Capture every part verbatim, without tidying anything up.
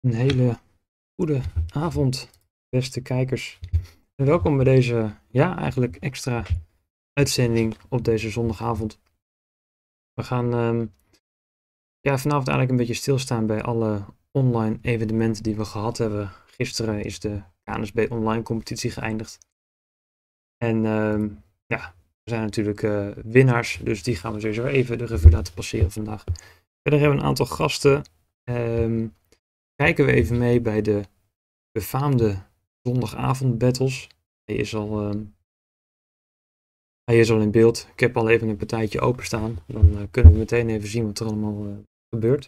Een hele goede avond, beste kijkers. En welkom bij deze, ja, eigenlijk extra uitzending op deze zondagavond. We gaan ehm, ja, vanavond eigenlijk een beetje stilstaan bij alle online evenementen die we gehad hebben. Gisteren is de K N S B online competitie geëindigd. En ehm, ja, er zijn natuurlijk uh, winnaars, dus die gaan we sowieso even de revue laten passeren vandaag. Verder hebben we een aantal gasten. Um, kijken we even mee bij de befaamde zondagavond battles. Hij is al, uh, hij is al in beeld. Ik heb al even een partijtje openstaan. Dan uh, kunnen we meteen even zien wat er allemaal uh, gebeurt.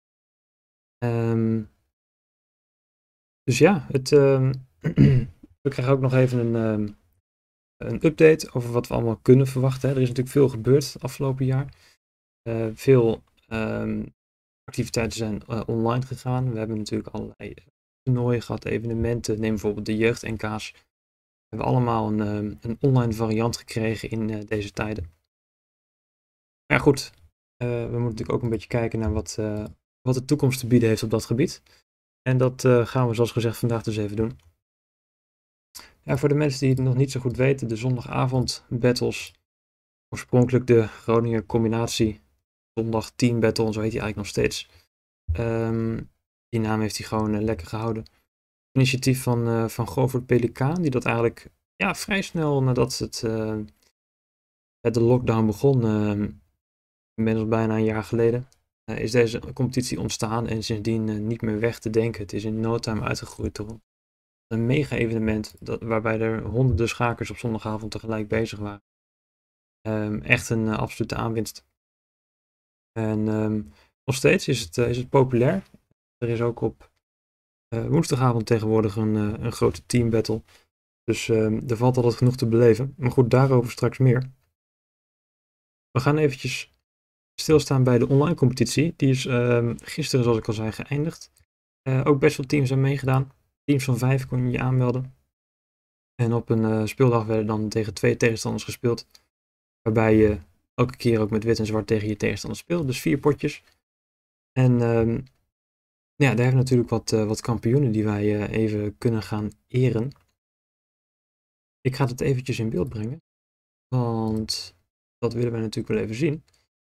Um, dus ja, het, uh, we krijgen ook nog even een, uh, een update over wat we allemaal kunnen verwachten. Hè. Er is natuurlijk veel gebeurd het afgelopen jaar. Uh, veel um, activiteiten zijn uh, online gegaan. We hebben natuurlijk allerlei toernooien gehad, evenementen. Neem bijvoorbeeld de jeugd-N K's. We hebben allemaal een, um, een online variant gekregen in uh, deze tijden. Maar ja, goed. Uh, we moeten natuurlijk ook een beetje kijken naar wat, uh, wat de toekomst te bieden heeft op dat gebied. En dat uh, gaan we zoals gezegd vandaag dus even doen. Ja, voor de mensen die het nog niet zo goed weten, de zondagavond battles. Oorspronkelijk de Groninger combinatie. Zondag team battle, zo heet hij eigenlijk nog steeds. Um, die naam heeft hij gewoon uh, lekker gehouden. Initiatief van, uh, van Govert Pelikaan, die dat eigenlijk ja, vrij snel nadat het, uh, de lockdown begon, uh, inmiddels bijna een jaar geleden, uh, is deze competitie ontstaan en sindsdien uh, niet meer weg te denken. Het is in no time uitgegroeid tot een mega evenement dat, waarbij er honderden schakers op zondagavond tegelijk bezig waren. Um, echt een uh, absolute aanwinst. En um, nog steeds is het, uh, is het populair. Er is ook op uh, woensdagavond tegenwoordig een, uh, een grote team battle. Dus uh, er valt altijd genoeg te beleven. Maar goed, daarover straks meer. We gaan eventjes stilstaan bij de online competitie. Die is uh, gisteren, zoals ik al zei, geëindigd. Uh, ook best veel teams hebben meegedaan. Teams van vijf kon je je aanmelden. En op een uh, speeldag werden dan tegen twee tegenstanders gespeeld. Waarbij je elke keer ook met wit en zwart tegen je tegenstander speelt. Dus vier potjes. En uh, ja, daar hebben we natuurlijk wat, uh, wat kampioenen die wij uh, even kunnen gaan eren. Ik ga het eventjes in beeld brengen. Want dat willen wij natuurlijk wel even zien.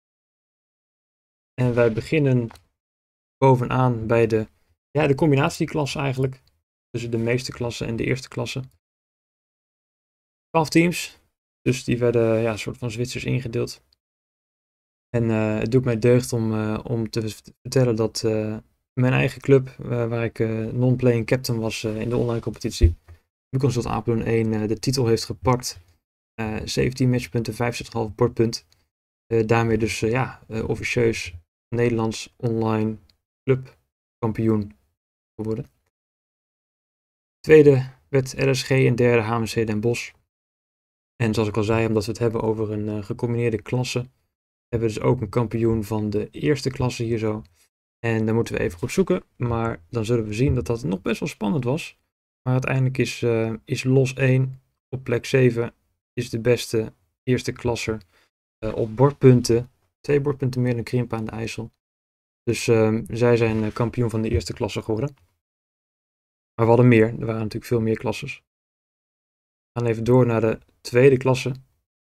En wij beginnen bovenaan bij de, ja, de combinatieklasse eigenlijk. Tussen de meeste klassen en de eerste klasse. twaalf teams. Dus die werden ja, een soort van Zwitsers ingedeeld. En uh, het doet mij deugd om, uh, om te vertellen dat uh, mijn eigen club, uh, waar ik uh, non-playing captain was uh, in de online competitie, Buconsult Apeldoorn één, uh, de titel heeft gepakt. Uh, zeventien matchpunten, vijfenzestig komma vijf bordpunt. Uh, daarmee dus uh, ja, uh, officieus Nederlands online clubkampioen geworden. Tweede werd L S G en derde H M C Den Bosch. En zoals ik al zei, omdat we het hebben over een uh, gecombineerde klasse, hebben we dus ook een kampioen van de eerste klasse hier zo. En dan moeten we even goed zoeken, maar dan zullen we zien dat dat nog best wel spannend was. Maar uiteindelijk is, uh, is los één op plek zeven is de beste eerste klasser uh, op bordpunten. Twee bordpunten meer dan Krimpen aan de IJssel. Dus uh, zij zijn uh, kampioen van de eerste klasse geworden. Maar we hadden meer, er waren natuurlijk veel meer klasses. We gaan even door naar de tweede klasse.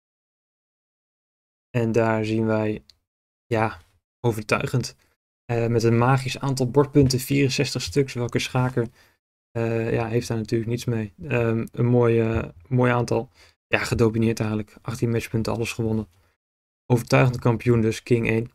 En daar zien wij, ja, overtuigend. Uh, met een magisch aantal bordpunten, vierenzestig stuks. Welke schaker uh, ja, heeft daar natuurlijk niets mee. Um, een mooi, uh, mooi aantal. Ja, gedomineerd eigenlijk. achttien matchpunten, alles gewonnen. Overtuigend kampioen dus, King één.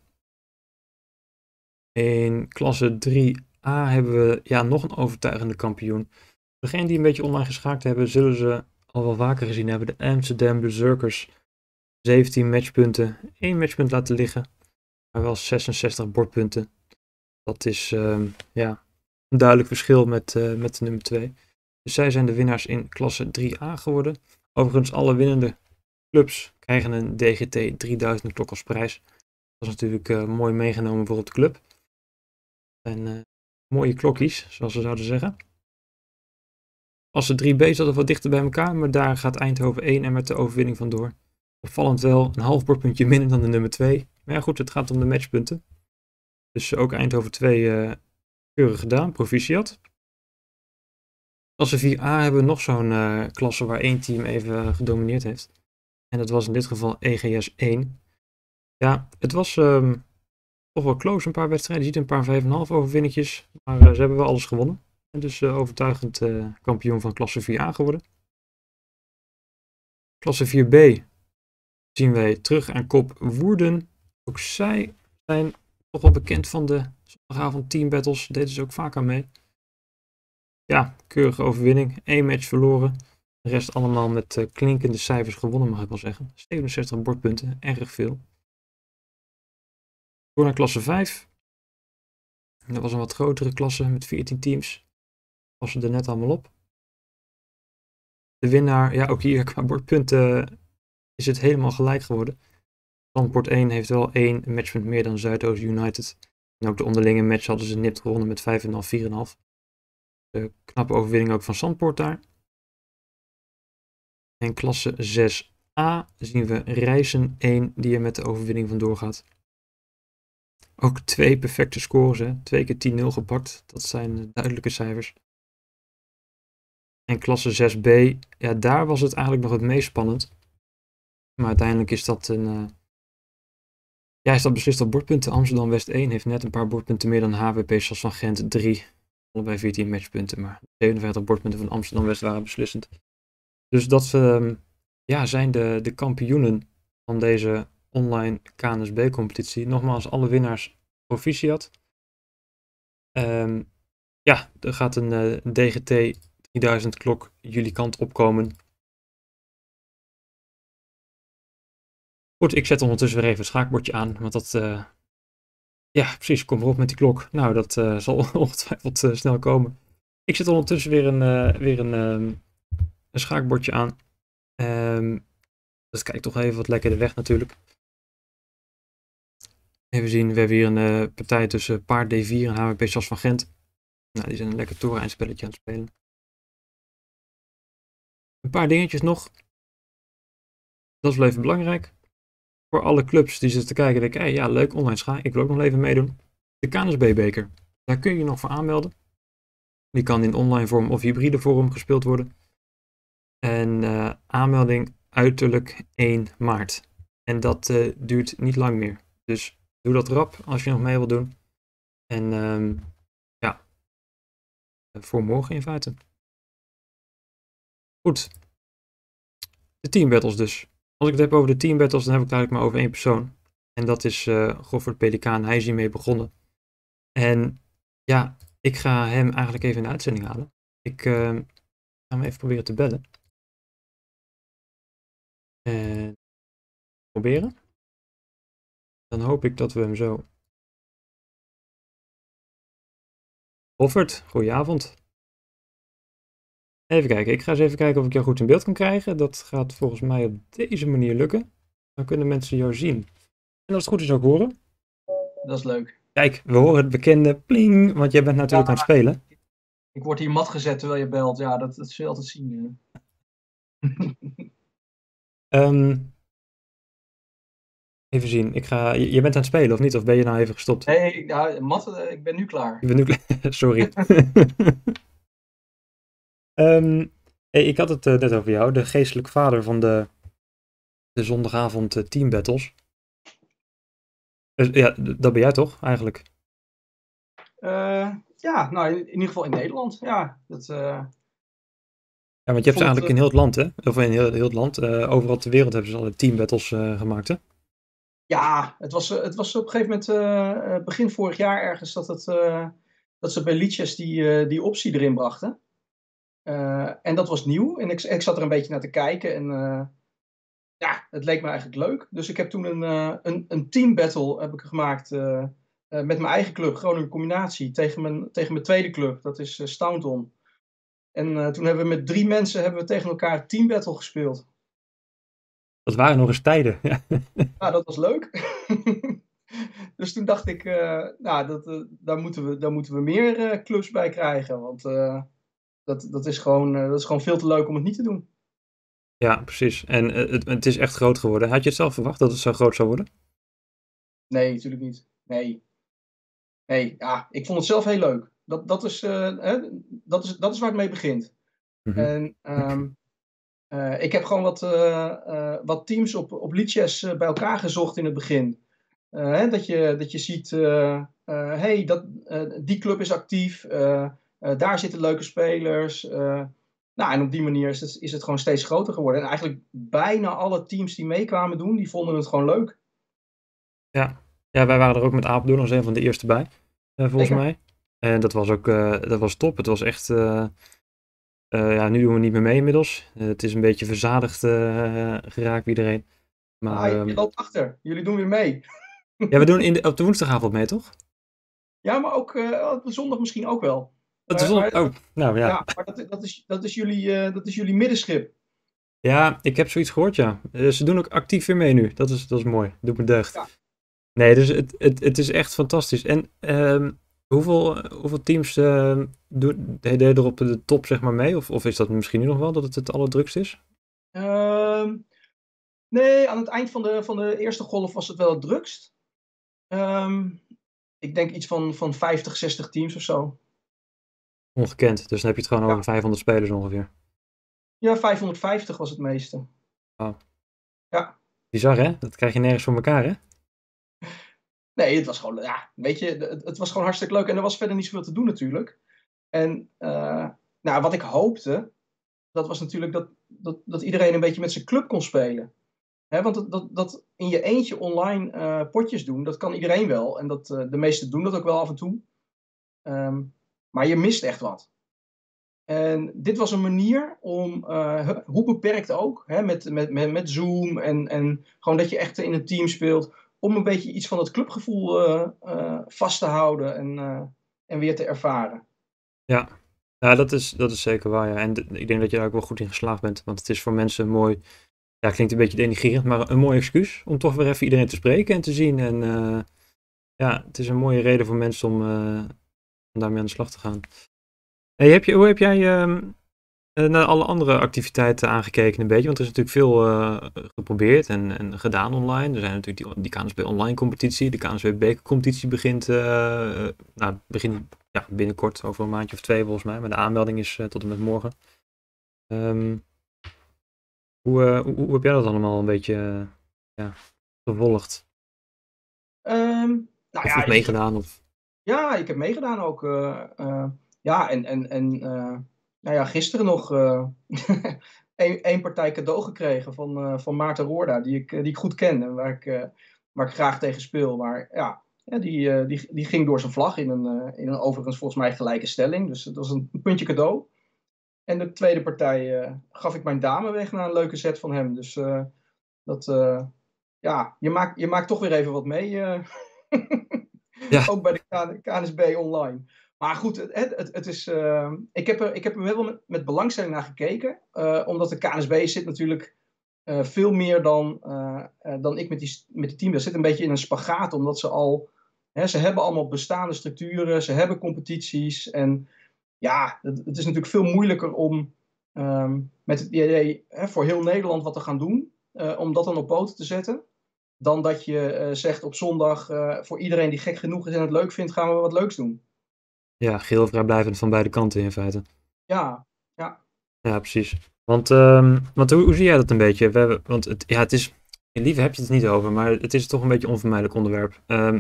In klasse drie A hebben we ja, nog een overtuigende kampioen. Degenen die een beetje online geschaakt hebben, zullen ze al wel vaker gezien hebben. De Amsterdam Berserkers. zeventien matchpunten. één matchpunt laten liggen. Maar wel zesenzestig bordpunten. Dat is um, ja, een duidelijk verschil met, uh, met de nummer twee. Dus zij zijn de winnaars in klasse drie A geworden. Overigens, alle winnende clubs krijgen een D G T drieduizend klok als prijs. Dat is natuurlijk uh, mooi meegenomen voor op de club. En uh, mooie klokjes, zoals ze zouden zeggen. Klasse drie B zat er wat dichter bij elkaar, maar daar gaat Eindhoven één en met de overwinning vandoor. Opvallend wel een half bordpuntje minder dan de nummer twee. Maar ja goed, het gaat om de matchpunten. Dus ook Eindhoven twee uh, Keurig gedaan, proficiat. Klasse vier A hebben we nog zo'n uh, klasse waar één team even gedomineerd heeft. En dat was in dit geval E G S één. Ja, het was um, toch wel close een paar wedstrijden. Je ziet een paar vijf komma vijf overwinnetjes. Maar uh, ze hebben wel alles gewonnen. En dus uh, overtuigend uh, kampioen van klasse vier A geworden. Klasse vier B zien wij terug aan kop Woerden. Ook zij zijn toch wel bekend van de zondagavond team battles. Deden ze ook vaak aan mee. Ja, keurige overwinning. Eén match verloren. De rest allemaal met uh, klinkende cijfers gewonnen, mag ik wel zeggen. zevenenzestig bordpunten, erg veel. Door naar klasse vijf. Dat was een wat grotere klasse met veertien teams. Passen er net allemaal op. De winnaar, ja ook hier qua bordpunten is het helemaal gelijk geworden. Zandpoort één heeft wel één matchpunt meer dan Zuidoost United. En ook de onderlinge match hadden ze nipt gewonnen met vijf komma vijf, vier komma vijf. De knappe overwinning ook van Zandpoort daar. En klasse zes A zien we Rijssen één die er met de overwinning vandoor gaat. Ook twee perfecte scores, hè. Twee keer tien nul gepakt. Dat zijn duidelijke cijfers. En klasse zes B, ja, daar was het eigenlijk nog het meest spannend. Maar uiteindelijk is dat een... Uh, ja, is dat beslist op bordpunten. Amsterdam West één heeft net een paar bordpunten meer dan H W P Sas van Gent drie. Allebei veertien matchpunten, maar zevenenvijftig bordpunten van Amsterdam West waren beslissend. Dus dat uh, ja, zijn de, de kampioenen van deze online K N S B-competitie. Nogmaals, alle winnaars proficiat. Um, ja, er gaat een uh, D G T drieduizend klok jullie kant opkomen. Goed, ik zet ondertussen weer even het schaakbordje aan, want dat... Uh, ja, precies, kom erop met die klok. Nou, dat uh, zal ongetwijfeld uh, snel komen. Ik zet ondertussen weer een, uh, weer een, um, een schaakbordje aan. Um, dus kijk toch even wat lekkerder weg natuurlijk. Even zien, we hebben hier een uh, partij tussen paard D vier en H W P Sas van Gent. Nou, die zijn een lekker toereindspelletje aan het spelen. Een paar dingetjes nog. Dat is wel even belangrijk. Voor alle clubs die zitten te kijken, denken, hey, ja leuk, online schaak, ik wil ook nog even meedoen. De K N S B-beker, daar kun je nog voor aanmelden. Die kan in online vorm of hybride vorm gespeeld worden. En uh, aanmelding uiterlijk één maart. En dat uh, duurt niet lang meer. Dus doe dat rap als je nog mee wilt doen. En um, ja, voor morgen in feite. Goed. De team battles dus. Als ik het heb over de team battles, dan heb ik het eigenlijk maar over één persoon. En dat is uh, Goffert Pelikaan. Hij is hiermee begonnen. En ja, ik ga hem eigenlijk even in de uitzending halen. Ik uh, ga hem even proberen te bellen. En proberen. Dan hoop ik dat we hem zo... Goffert, goedenavond. Even kijken, ik ga eens even kijken of ik jou goed in beeld kan krijgen. Dat gaat volgens mij op deze manier lukken. Dan kunnen mensen jou zien. En als het goed is ook horen. Dat is leuk. Kijk, we horen het bekende pling, want jij bent natuurlijk ja, aan het spelen. Ik word hier mat gezet terwijl je belt. Ja, dat, dat zul je altijd zien. um, even zien, ik ga, je, je bent aan het spelen of niet? Of ben je nou even gestopt? Nee, nou, mat, ik ben nu klaar. Je bent nu klaar, sorry. um, hey, ik had het uh, net over jou, de geestelijk vader van de, de zondagavond uh, team battles. Dus, ja, dat ben jij toch, eigenlijk? Uh, ja, nou in, in ieder geval in Nederland, ja. Dat, uh, ja, want je hebt ze eigenlijk het, in heel het land, hè? Of in heel, heel het land, uh, overal ter wereld hebben ze alle team battles uh, gemaakt, hè? Ja, het was, het was op een gegeven moment, uh, begin vorig jaar ergens, dat, het, uh, dat ze bij liedjes die, uh, die optie erin brachten. Uh, en dat was nieuw en ik, ik zat er een beetje naar te kijken en... Uh, ja, het leek me eigenlijk leuk. Dus ik heb toen een, uh, een, een team battle heb ik gemaakt uh, uh, met mijn eigen club, Groningen Combinatie, tegen mijn, tegen mijn tweede club, dat is uh, Staunton. En uh, toen hebben we met drie mensen hebben we tegen elkaar team battle gespeeld. Dat waren nog eens tijden. Ja, nou, dat was leuk. Dus toen dacht ik, uh, nou, dat, uh, daar, moeten we, daar moeten we meer uh, clubs bij krijgen. Want uh, dat, dat, is gewoon, uh, dat is gewoon veel te leuk om het niet te doen. Ja, precies. En uh, het, het is echt groot geworden. Had je het zelf verwacht dat het zo groot zou worden? Nee, natuurlijk niet. Nee. Nee, ja, ik vond het zelf heel leuk. Dat, dat, is, uh, hè, dat, is, dat is waar het mee begint. Mhm. En um, uh, ik heb gewoon wat, uh, uh, wat teams op, op Lichess uh, bij elkaar gezocht in het begin. Uh, hè, dat, je, dat je ziet, uh, uh, hey, dat, uh, die club is actief, uh, uh, daar zitten leuke spelers. Uh, nou, en op die manier is het, is het gewoon steeds groter geworden. En eigenlijk bijna alle teams die meekwamen doen, die vonden het gewoon leuk. Ja. Ja, wij waren er ook met Apeldoorn als een van de eerste bij, uh, volgens Zeker. mij. En dat was ook uh, dat was top. Het was echt... Uh, uh, ja, nu doen we niet meer mee inmiddels. Uh, het is een beetje verzadigd uh, geraakt bij iedereen. Maar, Ah, je, je um... loopt achter. Jullie doen weer mee. ja, we doen in de, op de woensdagavond mee, toch? Ja, maar ook uh, op de zondag misschien ook wel. Dat is Maar, on... maar, Oh, nou ja. ja, maar dat, dat, is, dat, is jullie, uh, dat is jullie middenschip. Ja, ik heb zoiets gehoord, ja. Uh, ze doen ook actief weer mee nu. Dat is, dat is mooi. Doet me deugd. Ja. Nee, dus het, het, het is echt fantastisch. En uh, hoeveel, hoeveel teams uh, doen, deden er op de top zeg maar mee? Of, of is dat misschien nu nog wel dat het het allerdrukst is? Uh, nee, aan het eind van de, van de eerste golf was het wel het drukst. Um, ik denk iets van, van vijftig, zestig teams of zo. Ongekend. Dus dan heb je het gewoon Ja. over vijfhonderd spelers ongeveer. Ja, vijfhonderdvijftig was het meeste. Wow. Ja. Bizar, hè? Dat krijg je nergens voor elkaar, hè? Nee, het was gewoon, ja, weet je, het, het was gewoon hartstikke leuk. En er was verder niet zoveel te doen natuurlijk. En uh, nou, wat ik hoopte, dat was natuurlijk dat, dat, dat iedereen een beetje met zijn club kon spelen. He, want dat, dat, dat in je eentje online uh, potjes doen, dat kan iedereen wel. En dat, uh, de meesten doen dat ook wel af en toe. Um, maar je mist echt wat. En dit was een manier om, uh, hoe beperkt ook, hè, met, met, met, met Zoom en, en gewoon dat je echt in een team speelt, om een beetje iets van het clubgevoel uh, uh, vast te houden en, uh, en weer te ervaren. Ja, ja dat, is, dat is zeker waar. Ja. En d- ik denk dat je daar ook wel goed in geslaagd bent. Want het is voor mensen mooi, ja, klinkt een beetje denigrerend, maar een mooi excuus om toch weer even iedereen te spreken en te zien. En uh, ja, het is een mooie reden voor mensen om, uh, om daarmee aan de slag te gaan. Hey, heb je, hoe heb jij uh, naar alle andere activiteiten aangekeken een beetje? Want er is natuurlijk veel uh, geprobeerd en, en gedaan online. Er zijn natuurlijk die, die K N S B online competitie. De K N S B beker competitie begint, uh, uh, nou, begin, ja, binnenkort, over een maandje of twee volgens mij. Maar de aanmelding is uh, tot en met morgen. Um, hoe, uh, hoe, hoe heb jij dat allemaal een beetje uh, ja, gevolgd? Um, nou Of, ja, of meegedaan? Of... Ja, ik heb meegedaan ook. Uh, uh, ja, en, en, en uh, nou ja, gisteren nog uh, één partij cadeau gekregen van, uh, van Maarten Roorda, die ik, die ik goed ken en waar ik, uh, waar ik graag tegen speel. Maar ja, ja die, uh, die, die ging door zijn vlag in een, uh, in een overigens volgens mij gelijke stelling. Dus het was een, een puntje cadeau. En de tweede partij uh, gaf ik mijn dame weg naar een leuke set van hem. Dus uh, dat, uh, ja, je maakt, je maakt toch weer even wat mee. Uh. Ja. Ook bij de K N S B online. Maar goed, het, het, het is, uh, ik, heb er, ik heb er wel met, met belangstelling naar gekeken. Uh, omdat de K N S B zit natuurlijk uh, veel meer dan, uh, uh, dan ik met die, met die team. Dat zit een beetje in een spagaat. Omdat ze al, hè, ze hebben allemaal bestaande structuren. Ze hebben competities. En ja, het, het is natuurlijk veel moeilijker om um, met het idee hè, voor heel Nederland wat te gaan doen. Uh, om dat dan op poten te zetten. Dan dat je uh, zegt op zondag, uh, voor iedereen die gek genoeg is en het leuk vindt, gaan we wat leuks doen. Ja, geheel vrijblijvend van beide kanten in feite. Ja, ja. Ja, precies. Want, um, want hoe, hoe zie jij dat een beetje? We hebben, want het, ja, het is, in liefde heb je het niet over, maar het is toch een beetje een onvermijdelijk onderwerp. Um,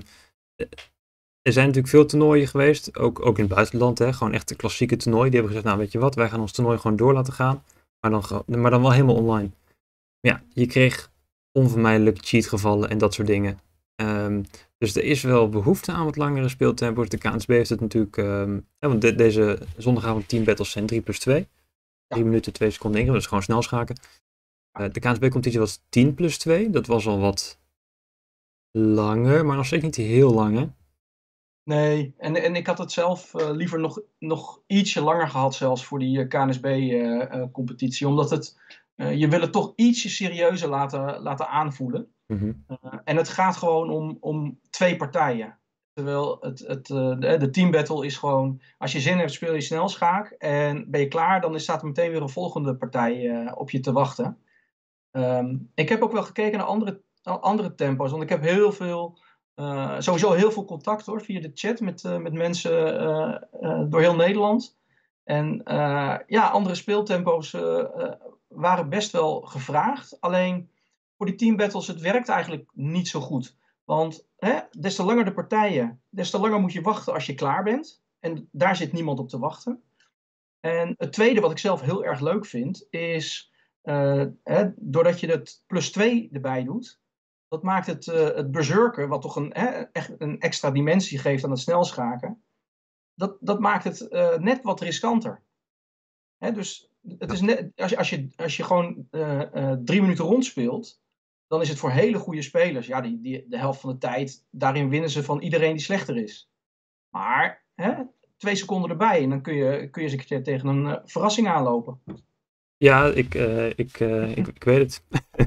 er zijn natuurlijk veel toernooien geweest, ook, ook in het buitenland, hè, gewoon echt de klassieke toernooien. Die hebben gezegd, nou weet je wat, wij gaan ons toernooi gewoon door laten gaan, maar dan, maar dan wel helemaal online. Maar ja, je kreeg onvermijdelijk cheatgevallen en dat soort dingen. Um, dus er is wel behoefte aan wat langere speeltempo's. De K N S B heeft het natuurlijk, um, ja, want de, deze zondagavond team battles zijn drie plus twee. drie ja. minuten, twee seconden ingevuld, dus gewoon snel schaken. Uh, de K N S B-competitie was tien plus twee, dat was al wat langer, maar nog steeds niet heel lang, hè? Nee, en, en ik had het zelf uh, liever nog, nog ietsje langer gehad zelfs voor die uh, K N S B-competitie. Uh, uh, omdat het, uh, je wil het toch ietsje serieuzer laten, laten aanvoelen. Mm-hmm. Uh, en het gaat gewoon om, om twee partijen. Terwijl het, het, uh, de, de teambattle is gewoon, als je zin hebt speel je snel schaak. En ben je klaar, dan staat er meteen weer een volgende partij uh, op je te wachten. Um, ik heb ook wel gekeken naar andere, andere tempo's. Want ik heb heel veel Uh, sowieso heel veel contact hoor, via de chat met, uh, met mensen uh, uh, door heel Nederland. En uh, ja, andere speeltempo's uh, uh, waren best wel gevraagd. Alleen voor die team battles, het werkt eigenlijk niet zo goed. Want hè, des te langer de partijen, des te langer moet je wachten als je klaar bent. En daar zit niemand op te wachten. En het tweede wat ik zelf heel erg leuk vind, is uh, hè, doordat je het plus twee erbij doet, dat maakt het, uh, het berserken, wat toch een, hè, echt een extra dimensie geeft aan het snelschaken, dat, dat maakt het uh, net wat riskanter. Hè, dus het is net, als, je, als, je, als je gewoon uh, uh, drie minuten rondspeelt, dan is het voor hele goede spelers, ja, die, die, de helft van de tijd, daarin winnen ze van iedereen die slechter is. Maar hè, twee seconden erbij en dan kun je, kun je eens een keer tegen een uh, verrassing aanlopen. Ja, ik, uh, ik, uh, ik, ik weet het.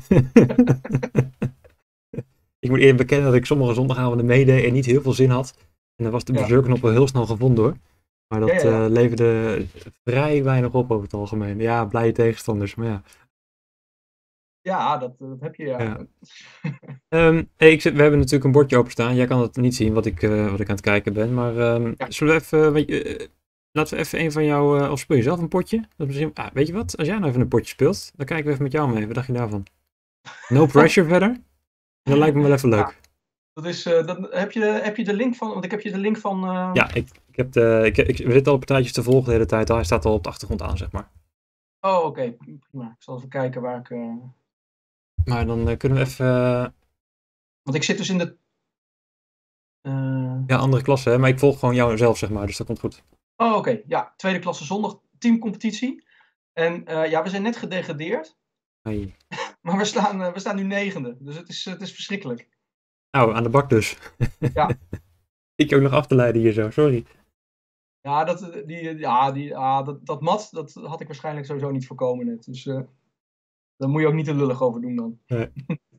Ik moet eerlijk bekennen dat ik sommige zondagavonden meedeed en niet heel veel zin had. En dan was de berserkknop wel heel snel gevonden hoor. Maar dat ja, ja, ja. Uh, leverde vrij weinig op over het algemeen. Ja, blije tegenstanders, maar ja. Ja, dat, dat heb je ja. ja. um, hey, ik zit, we hebben natuurlijk een bordje openstaan. Jij kan het niet zien wat ik, uh, wat ik aan het kijken ben. Maar um, ja. zullen we even... Weet je, uh, laten we even een van jou... Uh, of speel je zelf een potje? Dat misschien, ah, weet je wat? Als jij nou even een potje speelt, dan kijken we even met jou mee. Wat dacht je daarvan? No pressure verder? Dat lijkt me wel even leuk. Ja. Dat is, uh, dat, heb, je, heb je de link van, want ik heb je de link van... Uh... Ja, ik, ik heb de, ik, ik, we zitten al partijtjes te volgen de hele tijd, hij staat al op de achtergrond aan, zeg maar. Oh, oké, okay. Prima. Ik zal even kijken waar ik... Uh... Maar dan uh, kunnen we even... Uh... Want ik zit dus in de... Uh... Ja, andere klasse, hè? Maar ik volg gewoon jou zelf, zeg maar, dus dat komt goed. Oh, oké. Okay. Ja, tweede klasse zondag, teamcompetitie. En uh, ja, we zijn net gedegradeerd. Hey. Maar we staan, uh, we staan nu negende, dus het is, het is verschrikkelijk. Nou, aan de bak dus. Ja. Ik ook nog af te leiden hier zo, sorry. Ja, dat, die, ja, die, ah, dat, dat mat, dat had ik waarschijnlijk sowieso niet voorkomen net. Dus uh, daar moet je ook niet te lullig over doen dan. Nee.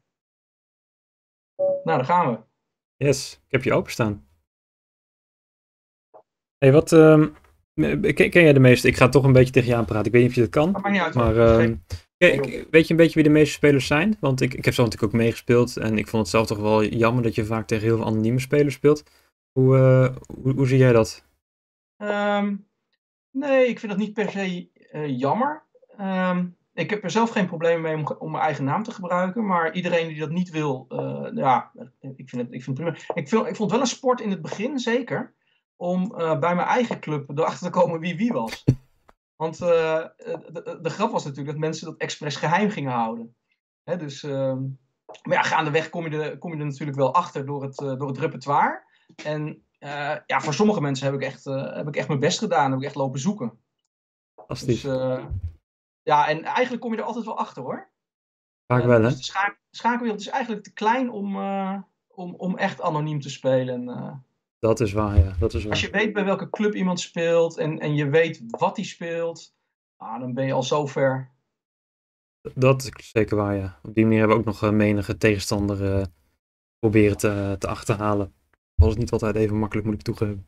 Nou, daar gaan we. Yes, ik heb je openstaan. Hey, wat... Um, ken, ken jij de meeste? Ik ga toch een beetje tegen je aanpraten. Ik weet niet of je dat kan. Dat maakt niet uit. Maar um, ken, weet je een beetje wie de meeste spelers zijn? Want ik, ik heb zelf natuurlijk ook meegespeeld. En ik vond het zelf toch wel jammer dat je vaak tegen heel veel anonieme spelers speelt. Hoe, uh, hoe, hoe zie jij dat? Um, nee, ik vind dat niet per se uh, jammer. Um, ik heb er zelf geen probleem mee om, om mijn eigen naam te gebruiken. Maar iedereen die dat niet wil, uh, ja, ik vind het, ik vind het prima. Ik, vind, ik vond het wel een sport in het begin, zeker. Om uh, bij mijn eigen club erachter te komen wie wie was. Want uh, de, de grap was natuurlijk dat mensen dat expres geheim gingen houden. Hè, dus, uh, maar ja, gaandeweg kom je, er, kom je er natuurlijk wel achter door het, uh, door het repertoire. En uh, ja, voor sommige mensen heb ik, echt, uh, heb ik echt mijn best gedaan. Heb ik echt lopen zoeken. Fantastisch. Dus, uh, ja, en eigenlijk kom je er altijd wel achter hoor. Vaak uh, wel, hè? Dus de scha- schakelwereld is eigenlijk te klein om, uh, om, om echt anoniem te spelen. Uh, dat is waar, ja. Dat is waar. Als je weet bij welke club iemand speelt en, en je weet wat hij speelt, ah, dan ben je al zo ver. Dat is zeker waar, ja. Op die manier hebben we ook nog uh, menige tegenstander uh, proberen te, te achterhalen. Dat was niet altijd even makkelijk, moet ik toegeven.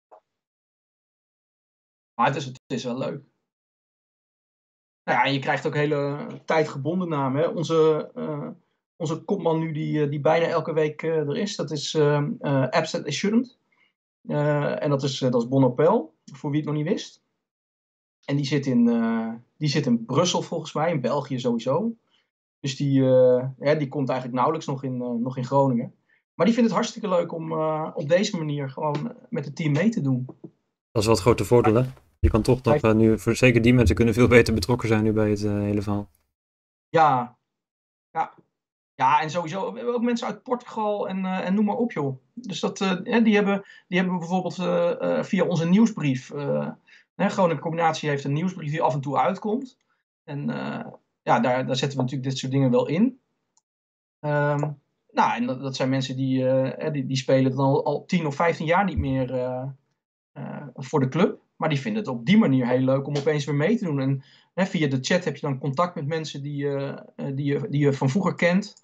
Maar het is, het is wel leuk. Nou ja, en je krijgt ook hele tijdgebonden namen. Hè? Onze, uh, onze kopman nu die, die bijna elke week uh, er is, dat is uh, uh, Absent Shouldn't. Uh, en dat is, uh, dat is Bonopel, voor wie het nog niet wist. En die zit, in, uh, die zit in Brussel volgens mij, in België sowieso. Dus die, uh, ja, die komt eigenlijk nauwelijks nog in, uh, nog in Groningen. Maar die vindt het hartstikke leuk om uh, op deze manier gewoon met het team mee te doen. Dat is wel het grote voordeel, hè? Je kan toch nog, uh, nu, voor zeker die mensen kunnen veel beter betrokken zijn nu bij het uh, hele verhaal. Ja, ja. Ja, en sowieso, we hebben ook mensen uit Portugal en, uh, en noem maar op, joh. Dus dat, uh, die, hebben, die hebben bijvoorbeeld uh, uh, via onze nieuwsbrief, uh, hè, Groningen Combinatie heeft een nieuwsbrief die af en toe uitkomt. En uh, ja, daar, daar zetten we natuurlijk dit soort dingen wel in. Um, nou, en dat, dat zijn mensen die, uh, die, die spelen dan al, al tien of vijftien jaar niet meer uh, uh, voor de club. Maar die vinden het op die manier heel leuk om opeens weer mee te doen. En hè, via de chat heb je dan contact met mensen die, uh, die, je, die je van vroeger kent.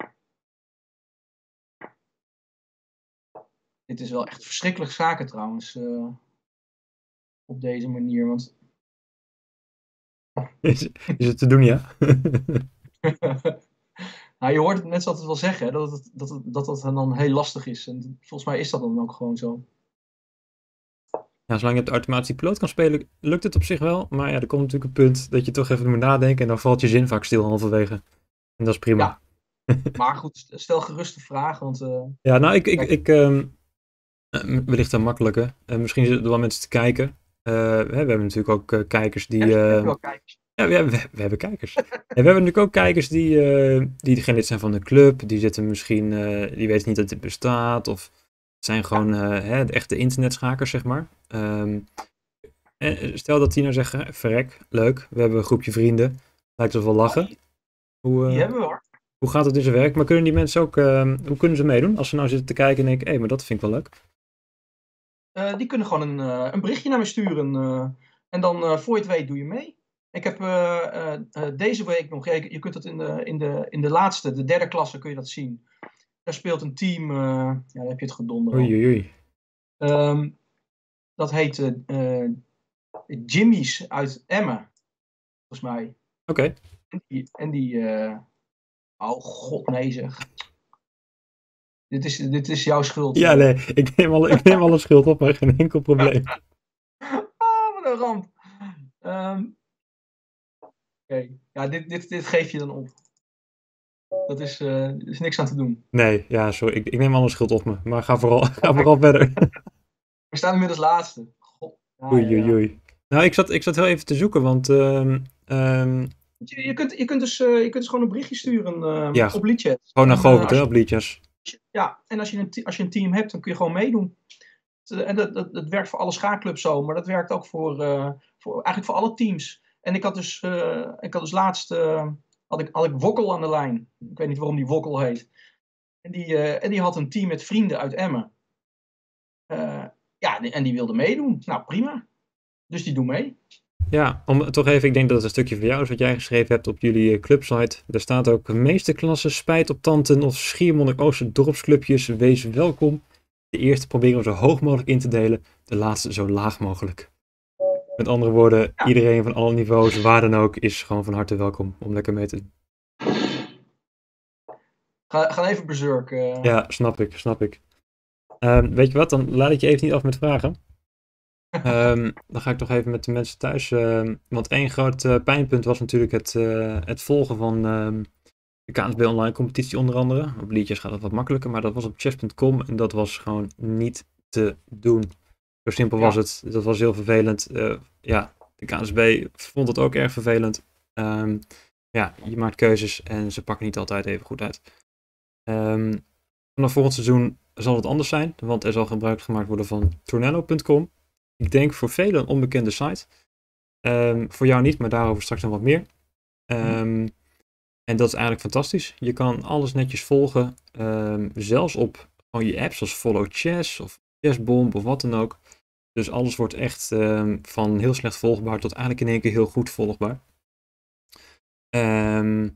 Dit is wel echt verschrikkelijk zaken trouwens. Uh, op deze manier. Want... Is, is het te doen, ja? Nou, je hoort het mensen altijd wel zeggen, hè, dat, het, dat, het, dat het dan heel lastig is. En volgens mij is dat dan ook gewoon zo. Ja, zolang je op de automatische piloot kan spelen, lukt het op zich wel. Maar ja, er komt natuurlijk een punt dat je toch even moet nadenken en dan valt je zin vaak stil halverwege. En dat is prima. Ja, maar goed, stel gerust de vraag, want... Uh, ja, nou, ik, ik, kijk, ik um, wellicht een makkelijke. Uh, misschien zitten er wel mensen te kijken. Uh, we hebben natuurlijk ook uh, kijkers die... Uh, uh, heb je wel kijkers? Ja, we, we, we hebben kijkers. En we hebben natuurlijk ook kijkers die, uh, die geen lid zijn van de club. Die zitten misschien, uh, die weten niet dat dit bestaat. Of het zijn gewoon uh, hè, de echte internetschakers, zeg maar. Um, en stel dat die nou zeggen, verrek, leuk, we hebben een groepje vrienden. Lijkt alsof we lachen. Die, hoe, uh, die hebben we hoor. Hoe gaat het in zijn werk? Maar kunnen die mensen ook, uh, hoe kunnen ze meedoen? Als ze nou zitten te kijken en denken, hé, hey, maar dat vind ik wel leuk. Uh, die kunnen gewoon een, uh, een berichtje naar me sturen. Uh, en dan, uh, voor je het weet, doe je mee. Ik heb uh, uh, uh, deze week nog, je, je kunt dat in de, in, de, in de laatste, de derde klasse kun je dat zien. Daar speelt een team, uh, ja, daar heb je het gedonder Oei, oei, oei. Um, dat heet uh, Jimmy's uit Emmen, volgens mij. Oké. Okay. En die, en die uh, oh god nee zeg. Dit is, dit is jouw schuld. Ja, nee, ik neem alle, ik neem alle schuld op, maar geen enkel probleem. Ah, wat een ramp. Um, Oké, okay. Ja, dit, dit, dit geef je dan op. Dat is, uh, er is niks aan te doen. Nee, ja, sorry, ik, ik neem alle schuld op me, maar ga vooral, ga vooral verder. We staan inmiddels laatste. God. Ah, oei, oei, ja. oei. Nou, ik zat, ik zat heel even te zoeken, want... Um, um... Je, je, kunt, je, kunt dus, uh, je kunt dus gewoon een berichtje sturen uh, ja, op Liedchat. Gewoon naar Govert, hè, op Liedjes. Ja, en als je, een, als je een team hebt, dan kun je gewoon meedoen. En dat, dat, dat werkt voor alle schaakclubs zo, maar dat werkt ook voor, uh, voor eigenlijk voor alle teams. En ik had dus, uh, ik had dus laatst uh, had ik, had ik Wokkel aan de lijn. Ik weet niet waarom die Wokkel heet. En die, uh, en die had een team met vrienden uit Emmen. Uh, ja, en die wilde meedoen. Nou, prima. Dus die doen mee. Ja, om toch even, ik denk dat het een stukje voor jou is wat jij geschreven hebt op jullie clubsite. Er staat ook, meeste klassen, spijt op tanten of Schiermonnikoogse dorpsclubjes, wees welkom. De eerste proberen we zo hoog mogelijk in te delen, de laatste zo laag mogelijk. Met andere woorden, ja. Iedereen van alle niveaus, waar dan ook, is gewoon van harte welkom om lekker mee te doen. Ga, ga even berserk. Uh... Ja, snap ik, snap ik. Um, weet je wat, dan laat ik je even niet af met vragen. Um, dan ga ik toch even met de mensen thuis. Uh, want één groot uh, pijnpunt was natuurlijk het, uh, het volgen van uh, de K N S B online competitie onder andere. Op Liedjes gaat het wat makkelijker, maar dat was op chess punt com en dat was gewoon niet te doen. Zo simpel ja. was het. Dat was heel vervelend. Uh, ja, de K N S B vond het ook erg vervelend. Um, ja, je maakt keuzes en ze pakken niet altijd even goed uit. Um, vanaf volgend seizoen zal het anders zijn, want er zal gebruik gemaakt worden van Tornello punt com. Ik denk voor velen een onbekende site. Um, voor jou niet, maar daarover straks nog wat meer. Um, en dat is eigenlijk fantastisch. Je kan alles netjes volgen. Um, zelfs op gewoon je apps zoals Follow Chess of Chessbomb of wat dan ook. Dus alles wordt echt um, van heel slecht volgbaar tot eigenlijk in één keer heel goed volgbaar. Um,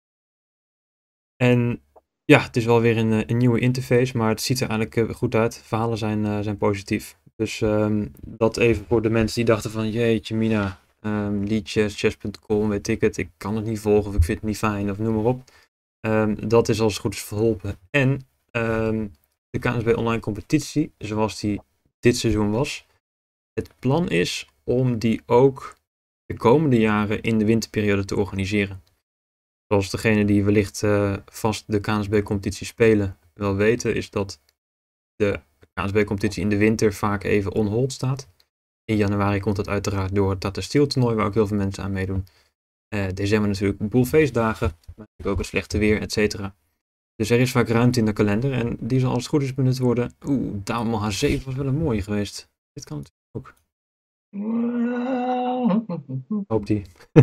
en ja, het is wel weer een, een nieuwe interface, maar het ziet er eigenlijk goed uit. Verhalen zijn, uh, zijn positief. Dus um, dat even voor de mensen die dachten van, jeetje mina, um, Liedjes, chess punt com, weet ik het, ik kan het niet volgen of ik vind het niet fijn of noem maar op. Um, dat is als het goed is verholpen. En um, de K N S B online competitie, zoals die dit seizoen was, het plan is om die ook de komende jaren in de winterperiode te organiseren. Zoals degene die wellicht uh, vast de K N S B competitie spelen wel weten, is dat de K N S B competitie in de winter vaak even on hold staat. In januari komt dat uiteraard door het Tata Steel toernooi, waar ook heel veel mensen aan meedoen. Uh, december natuurlijk een boel feestdagen, maar ook het slechte weer, et cetera. Dus er is vaak ruimte in de kalender en die zal als het goed is benut worden. Oeh, Daimel H zeven was wel een mooie geweest. Dit kan natuurlijk ook. Hoop die.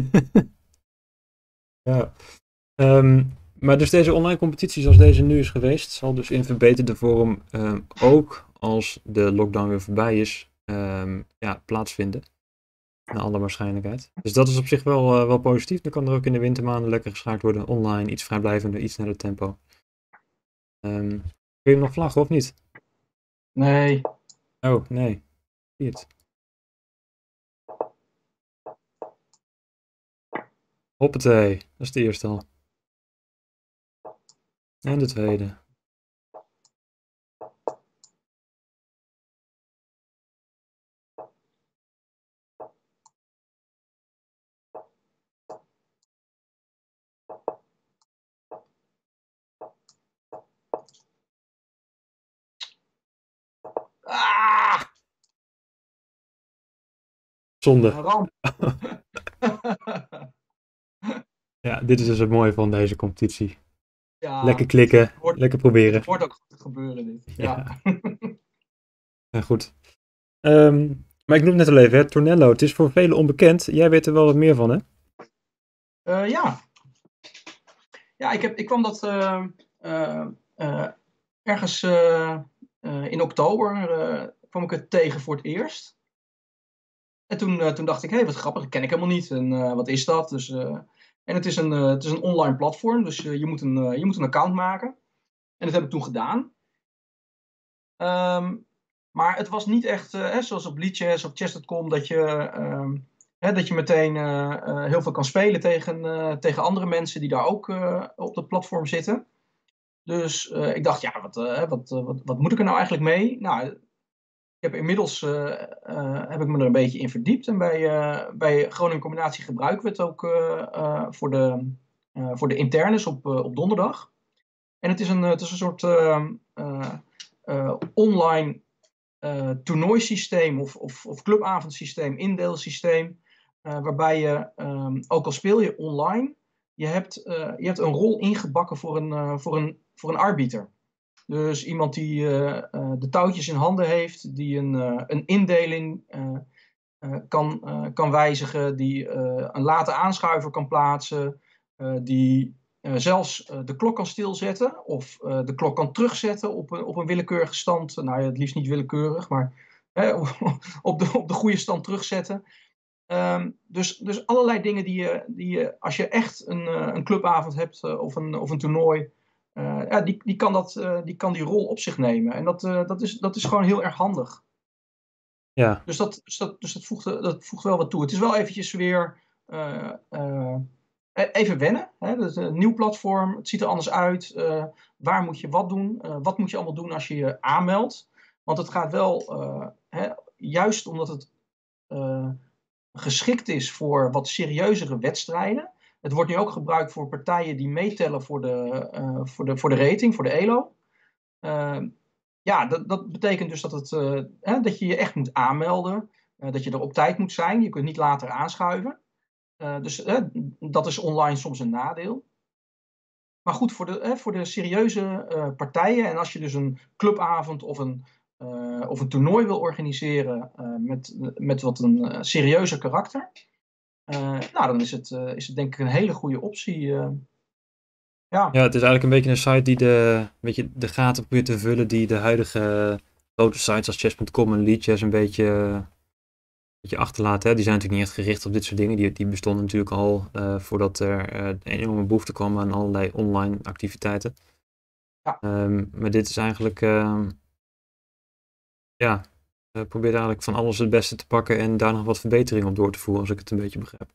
ja. Um, maar dus deze online competitie zoals deze nu is geweest, zal dus in verbeterde vorm um, ook als de lockdown weer voorbij is, um, ja, plaatsvinden. Naar alle waarschijnlijkheid. Dus dat is op zich wel, uh, wel positief. Dan kan er ook in de wintermaanden lekker geschaakt worden online. Iets vrijblijvender, iets sneller tempo. Um, kun je hem nog vlaggen of niet? Nee. Oh, nee. Zie het. Hoppatee. Dat is de eerste al. En de tweede. Ah! Zonde. Een ramp. Ja, dit is dus het mooie van deze competitie. Ja, Lekker klikken, het wordt, lekker proberen. het wordt ook goed gebeuren dit. Ja. Ja. Ja, goed. Um, maar ik noem het net al even, hè, Tornello. Het is voor velen onbekend. Jij weet er wel wat meer van, hè? Uh, ja. Ja, ik, heb, ik kwam dat uh, uh, uh, ergens uh, uh, in oktober uh, kwam ik het tegen voor het eerst. En toen, uh, toen dacht ik, hé, hey, wat grappig, dat ken ik helemaal niet. En uh, wat is dat? Dus, uh, en het is, een, uh, het is een online platform, dus uh, je, moet een, uh, je moet een account maken. En dat heb ik toen gedaan. Um, maar het was niet echt, uh, hè, zoals op Lichess of chess punt com, dat je, um, hè, dat je meteen uh, uh, heel veel kan spelen tegen, uh, tegen andere mensen die daar ook uh, op dat platform zitten. Dus uh, ik dacht, ja, wat, uh, wat, uh, wat, wat moet ik er nou eigenlijk mee? Nou, ik heb inmiddels uh, uh, heb ik me er een beetje in verdiept. En bij, uh, bij Groningen Combinatie gebruiken we het ook uh, uh, voor, de, uh, voor de internes op, uh, op donderdag. En het is een, het is een soort uh, uh, uh, online uh, toernooisysteem of, of, of clubavondsysteem, indeelsysteem. Uh, waarbij je, um, ook al speel je online, je hebt, uh, je hebt een rol ingebakken voor een, uh, voor een, voor een arbiter. Dus iemand die uh, uh, de touwtjes in handen heeft, die een, uh, een indeling uh, uh, kan, uh, kan wijzigen, die uh, een late aanschuiver kan plaatsen, uh, die uh, zelfs uh, de klok kan stilzetten of uh, de klok kan terugzetten op een, op een willekeurige stand. Nou ja, het liefst niet willekeurig, maar hè, op, de, op de goede stand terugzetten. Um, dus, dus allerlei dingen die je, die je als je echt een, uh, een clubavond hebt uh, of, een, of een toernooi, uh, ja, die, die, kan dat, uh, die kan die rol op zich nemen. En dat, uh, dat, is, dat is gewoon heel erg handig. Ja. Dus dat, dus dat, dus dat, voegt, dat voegt wel wat toe. Het is wel eventjes weer uh, uh, even wennen. Hè? Dat is een nieuw platform. Het ziet er anders uit. Uh, waar moet je wat doen? Uh, wat moet je allemaal doen als je je aanmeldt? Want het gaat wel, uh, hè, juist omdat het uh, geschikt is voor wat serieuzere wedstrijden. Het wordt nu ook gebruikt voor partijen die meetellen voor de, uh, voor de, voor de rating, voor de E L O. Uh, ja, dat, dat betekent dus dat, het, uh, hè, dat je je echt moet aanmelden. Uh, dat je er op tijd moet zijn. Je kunt niet later aanschuiven. Uh, dus uh, dat is online soms een nadeel. Maar goed, voor de, hè, voor de serieuze uh, partijen. En als je dus een clubavond of een, uh, of een toernooi wil organiseren uh, met, met wat een uh, serieuzer karakter. Uh, nou, dan is het, uh, is het denk ik een hele goede optie. Uh, ja. Ja, het is eigenlijk een beetje een site die de, weet je, de gaten probeert te vullen die de huidige grote sites als chess punt com en Lichess een beetje, een beetje achterlaten. Hè. Die zijn natuurlijk niet echt gericht op dit soort dingen. Die, die bestonden natuurlijk al uh, voordat er uh, een enorme behoefte kwam aan allerlei online activiteiten. Ja. Um, maar dit is eigenlijk, uh, ja, uh, probeert eigenlijk van alles het beste te pakken en daar nog wat verbeteringen op door te voeren, als ik het een beetje begrijp.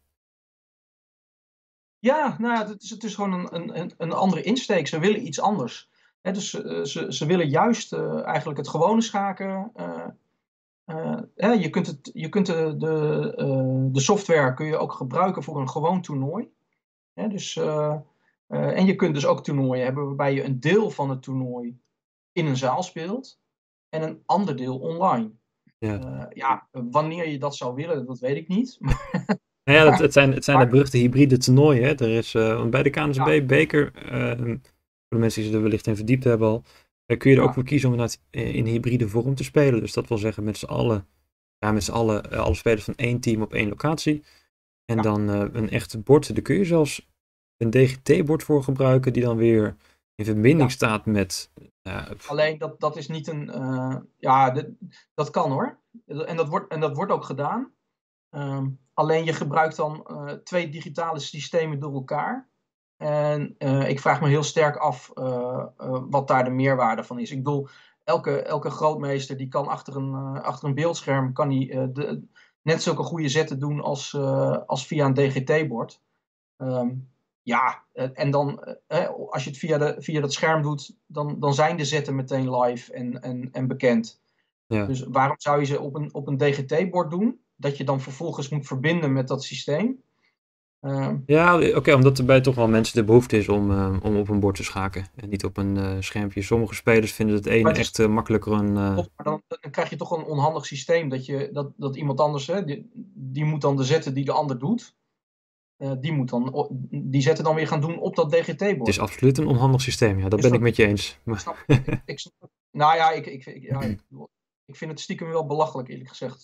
Ja, nou ja, het is, het is gewoon een, een, een andere insteek. Ze willen iets anders. He, dus uh, ze, ze willen juist uh, eigenlijk het gewone schaken. Uh, uh, hè, je kunt, het, je kunt de, de, uh, de software kun je ook gebruiken voor een gewoon toernooi. He, dus, uh, uh, en je kunt dus ook toernooien hebben waarbij je een deel van het toernooi in een zaal speelt en een ander deel online. Ja, uh, ja wanneer je dat zou willen, dat weet ik niet. Nou ja, het, het zijn, het zijn maar, de beruchte hybride toernooien. Hè. Er is, uh, bij de K N S B ja. beker, uh, voor de mensen die zich er wellicht in verdiept hebben al, uh, kun je er Ja. ook voor kiezen om inderdaad in hybride vorm te spelen. Dus dat wil zeggen met z'n allen, ja, met z'n allen, uh, alle spelers van één team op één locatie. En Ja. dan uh, een echt bord, daar kun je zelfs een D G T-bord voor gebruiken, die dan weer in verbinding Ja. staat met... Uh, Alleen dat, dat is niet een... Uh, ja, dit, dat kan hoor. En dat wordt, en dat wordt ook gedaan. Um, alleen je gebruikt dan uh, twee digitale systemen door elkaar. En uh, ik vraag me heel sterk af uh, uh, wat daar de meerwaarde van is. Ik bedoel, elke, elke grootmeester die kan achter een, uh, achter een beeldscherm kan die, uh, de, net zulke goede zetten doen als, uh, als via een D G T-bord. Um, Ja, eh, en dan, eh, als je het via, de, via dat scherm doet, dan, dan zijn de zetten meteen live en, en, en bekend. Ja. Dus waarom zou je ze op een, op een D G T-bord doen? Dat je dan vervolgens moet verbinden met dat systeem. Uh, Ja, oké, okay, omdat er bij toch wel mensen de behoefte is om, uh, om op een bord te schaken en niet op een uh, schermpje. Sommige spelers vinden het ene echt uh, makkelijker dan... Uh... Dan, dan krijg je toch een onhandig systeem dat, je, dat, dat iemand anders, hè, die, die moet dan de zetten die de ander doet, uh, die, moet dan, die zetten dan weer gaan doen op dat D G T-bord. Het is absoluut een onhandig systeem, ja, dat is ben dat, ik met je eens. Maar... Snap, ik, ik, nou ja, ik, ik, ik, ja, ik, ik vind het stiekem wel belachelijk, eerlijk gezegd.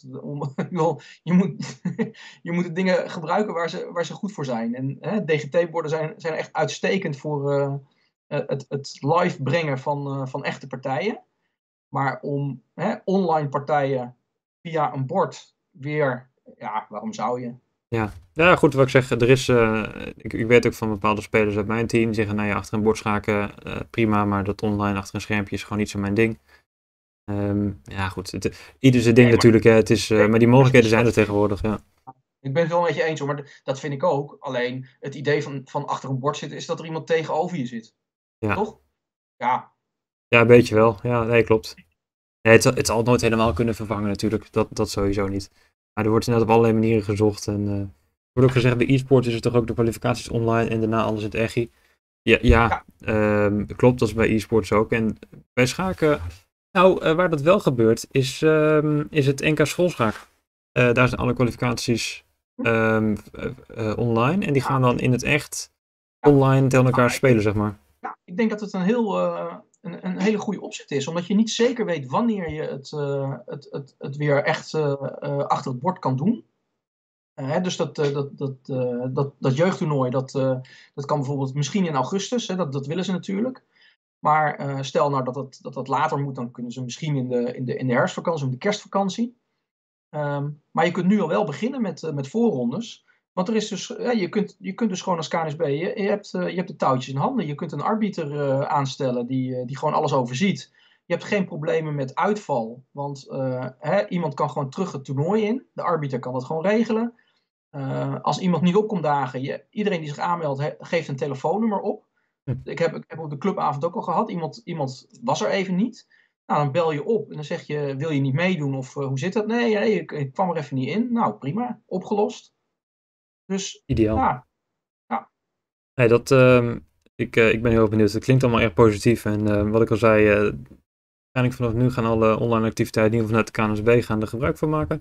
je, moet, je moet de dingen gebruiken waar ze, waar ze goed voor zijn. En hè, D G T-borden zijn, zijn echt uitstekend voor uh, het, het live brengen van, uh, van echte partijen. Maar om hè, online partijen via een bord weer, ja, waarom zou je? Ja, ja goed, wat ik zeg, er is, uh, ik, ik weet ook van bepaalde spelers uit mijn team, die zeggen, nou ja, achter een bord schaken, uh, prima, maar dat online achter een schermpje is gewoon niet zo mijn ding. Um, ja goed, het, ieder zijn ding nee, natuurlijk, hè, het is, uh, nee, maar die mogelijkheden zijn er tegenwoordig, ja. Ik ben het wel met je eens hoor, maar dat vind ik ook. Alleen het idee van, van achter een bord zitten is dat er iemand tegenover je zit. Ja. Toch? Ja. Ja, een beetje wel. Ja, nee, klopt. Nee, het, het zal het nooit helemaal kunnen vervangen natuurlijk. Dat, dat sowieso niet. Maar er wordt inderdaad op allerlei manieren gezocht. En uh, er wordt ook gezegd, bij e-sport is het toch ook de kwalificaties online en daarna alles in het echi. Ja, ja, ja. Um, klopt, dat is bij e-sports ook. En bij schaken, nou, uh, waar dat wel gebeurt, is, um, is het N K schoolschaak. Uh, daar zijn alle kwalificaties um, uh, uh, online en die gaan dan in het echt online tegen elkaar spelen, zeg maar. Ja, ik denk dat het een heel... Uh... Een, een hele goede opzet is. Omdat je niet zeker weet wanneer je het, uh, het, het, het weer echt uh, uh, achter het bord kan doen. Uh, hè, dus dat, uh, dat, dat, uh, dat, dat jeugdtoernooi, dat, uh, dat kan bijvoorbeeld misschien in augustus. Hè, dat, dat willen ze natuurlijk. Maar uh, stel nou dat dat, dat dat later moet, dan kunnen ze misschien in de, in de, in de herfstvakantie of de kerstvakantie. Um, maar je kunt nu al wel beginnen met, uh, met voorrondes. Want er is dus, ja, je, kunt, je kunt dus gewoon als K N S B, je, je, hebt, uh, je hebt de touwtjes in handen. Je kunt een arbiter uh, aanstellen die, uh, die gewoon alles overziet. Je hebt geen problemen met uitval. Want uh, hè, iemand kan gewoon terug het toernooi in. De arbiter kan dat gewoon regelen. Uh, als iemand niet op komt dagen, je, iedereen die zich aanmeldt, he, geeft een telefoonnummer op. Hm. Ik, heb, ik heb op de clubavond ook al gehad. Iemand, iemand was er even niet. Nou, dan bel je op en dan zeg je, wil je niet meedoen of uh, hoe zit dat? Nee, nee ik, ik kwam er even niet in. Nou, prima, opgelost. Dus, ideaal. Ja. ja. Nee, dat, uh, ik, uh, ik ben heel benieuwd. Het klinkt allemaal erg positief. En uh, wat ik al zei, uh, waarschijnlijk vanaf nu gaan alle online activiteiten, in ieder geval vanuit de K N S B, gaan er gebruik van maken.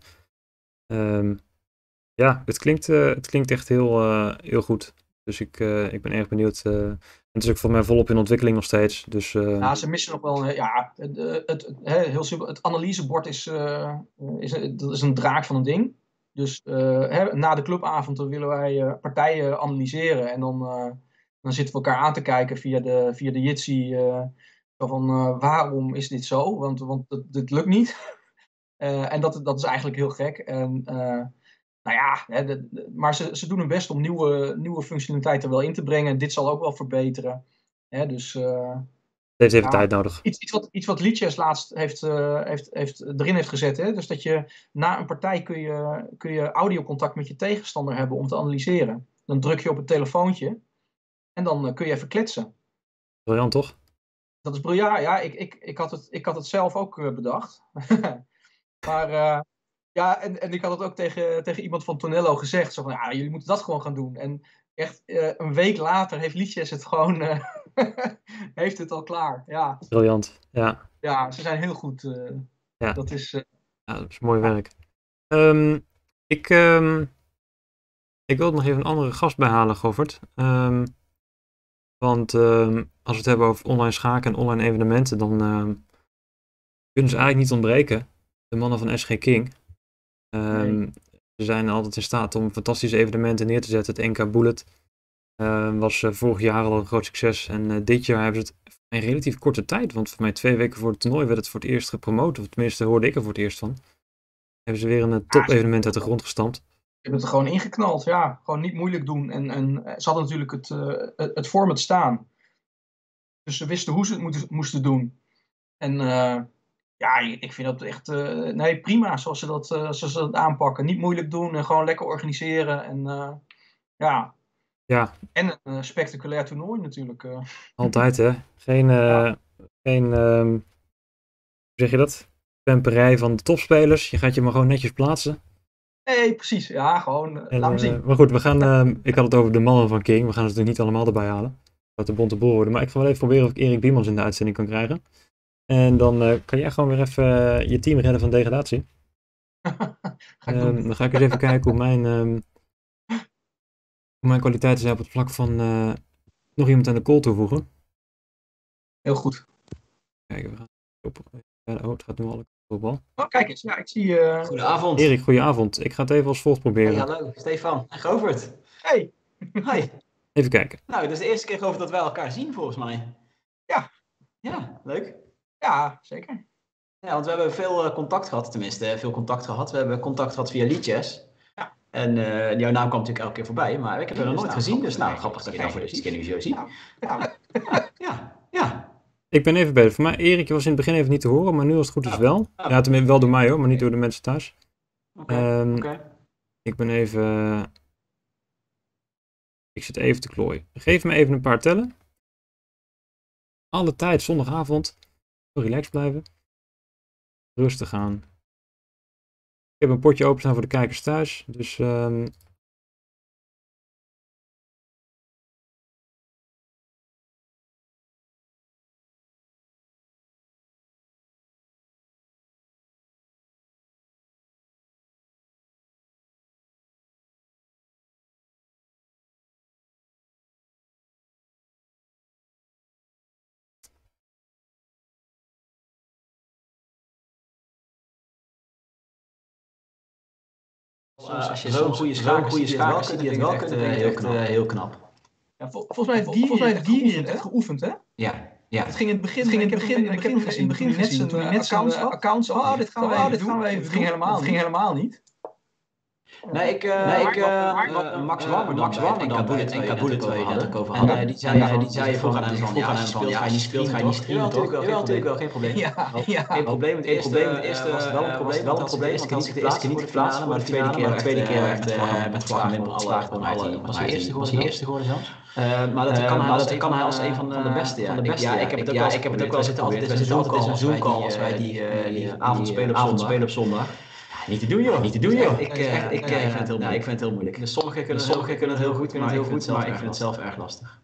Um, ja, het klinkt, uh, het klinkt echt heel, uh, heel goed. Dus ik, uh, ik ben erg benieuwd. Uh, het is ook voor mij volop in ontwikkeling nog steeds. Dus, uh... Ja, ze missen nog wel. Ja, het, het, het, heel simpel. Het analysebord is, uh, is, dat is een draak van een ding. Dus uh, hè, na de clubavond willen wij uh, partijen analyseren. En dan, uh, dan zitten we elkaar aan te kijken via de, via de Jitsi. Uh, van uh, waarom is dit zo? Want, want het, het lukt niet. uh, en dat, dat is eigenlijk heel gek. En, uh, nou ja, hè, de, de, maar ze, ze doen hun best om nieuwe, nieuwe functionaliteiten wel in te brengen. En dit zal ook wel verbeteren. Hè, dus... Uh, Het heeft even ja, tijd nodig. Iets, iets wat, iets wat Liedjes laatst heeft, uh, heeft, heeft, erin heeft gezet. Hè? Dus dat je na een partij kun je, kun je audiocontact met je tegenstander hebben om te analyseren. Dan druk je op het telefoontje en dan uh, kun je even kletsen. Briljant, toch? Dat is briljant. Ja, ik, ik, ik, had, het, ik had het zelf ook uh, bedacht. maar uh, ja, en, en ik had het ook tegen, tegen iemand van Tonello gezegd. Zo van, ja, jullie moeten dat gewoon gaan doen. En echt uh, een week later heeft Liedjes het gewoon... Uh, heeft het al klaar, ja. Briljant, ja. Ja, ze zijn heel goed. Uh, ja. Dat is... Uh, ja, dat is mooi ja. werk. Um, ik, um, ik wil nog even een andere gast bijhalen, Goffert. Um, want um, als we het hebben over online schaken en online evenementen, dan um, kunnen ze eigenlijk niet ontbreken. De mannen van S G King. Um, nee. Ze zijn altijd in staat om fantastische evenementen neer te zetten. Het N K Bullet uh, was uh, vorig jaar al een groot succes. En uh, dit jaar hebben ze het in relatief korte tijd, want voor mij twee weken voor het toernooi werd het voor het eerst gepromoot. Of tenminste hoorde ik er voor het eerst van. Hebben ze weer een uh, top evenement uit de grond gestampt. Ze hebben het er gewoon ingeknald, ja. Gewoon niet moeilijk doen. En, en ze hadden natuurlijk het, uh, het format staan. Dus ze wisten hoe ze het moeten, moesten doen. En uh, ja, ik vind dat echt uh, nee, prima zoals ze, dat, uh, zoals ze dat aanpakken. Niet moeilijk doen en gewoon lekker organiseren. En uh, ja, Ja, En een uh, spectaculair toernooi natuurlijk. Uh. altijd hè. Geen, uh, ja. geen um, hoe zeg je dat? Pemperij van de topspelers. Je gaat je maar gewoon netjes plaatsen. Nee, precies. Ja, gewoon, uh, en, laat me zien. Uh, maar goed, we gaan, uh, ik had het over de mannen van King. We gaan ze natuurlijk niet allemaal erbij halen. Dat de bonte boel worden. Maar ik ga wel even proberen of ik Erik Biemans in de uitzending kan krijgen. En dan uh, kan jij gewoon weer even uh, je team redden van degradatie. ga ik um, dan ga ik eens even kijken hoe mijn, um, hoe mijn kwaliteiten zijn op het vlak van uh, nog iemand aan de call toevoegen. Heel goed. Kijken, we gaan op. Oh, het gaat nu al op bal. Oh, kijk eens. Ja, ik zie... Uh... Goedenavond. Erik, goedenavond. Ik ga het even als volgt proberen. Hey, hallo, Stefan en Govert. Hey. Hoi. Even kijken. Nou, het is de eerste keer Govert dat wij elkaar zien, volgens mij. Ja. Ja, leuk. Ja, zeker. Ja, want we hebben veel uh, contact gehad, tenminste, veel contact gehad. We hebben contact gehad via liedjes. Ja. En uh, jouw naam kwam natuurlijk elke keer voorbij, maar ik heb hem nog nooit gezien, dus nou, grappig dat ik jou voor deze keer nu zo zie. Ja, ja, ja. ja. Ik ben even bezig. Voor mij, Erik, je was in het begin even niet te horen, maar nu als het goed is wel. Oh. Ja, tenminste wel door mij hoor, maar niet door de mensen thuis. Oké, okay. um, okay. Ik ben even... Ik zit even te klooien. Geef me even een paar tellen. Alle tijd, zondagavond. Relaxed blijven. Rustig aan. Ik heb een potje openstaan voor de kijkers thuis. Dus... Um... Uh, als je zo'n goede schaker ziet die het wel kunnen, vind ik het echt uh, heel knap. Ja, vol, volgens mij heeft die, volgens mij heeft die het echt geoefend, hè? Ja, ja. Het ging in het begin, het ging in het begin, ik heb in het begin net zijn accounts, accounts, oh, dit gaan we even, dit gaan we even. Het ging helemaal, het ging helemaal niet. Nee, ik, uh, nee, ik, uh, uh, Max Warmer, Max Warmer dan Bullet twee had ik over hadden. En die zei, die zei vroeg aan hem van, ja, als je speelt, ga je niet speelt, ga je niet streamen, toch? Ja, natuurlijk wel, geen probleem. Ja, geen probleem. Het eerste was wel een probleem, wel een probleem, want de eerste keer niet geplaatst, maar de tweede keer, de tweede keer werd met vlag en wimpel geslaagd. Was hij eerste geworden zelfs? Maar dat kan hij als een van de beste, ja. Ja, ik heb het ook wel, ik heb het ook wel geprobeerd. We zitten altijd in zo'n Zoom-call als wij die avond spelen op zondag. Niet te doen joh, niet te doen joh. Ik, uh, ik, uh, ik, vind het heel, nou, ik vind het heel moeilijk. Dus sommigen kunnen, dus sommigen kunnen het heel goed, maar, heel ik, vind goed, maar ik vind het zelf erg lastig.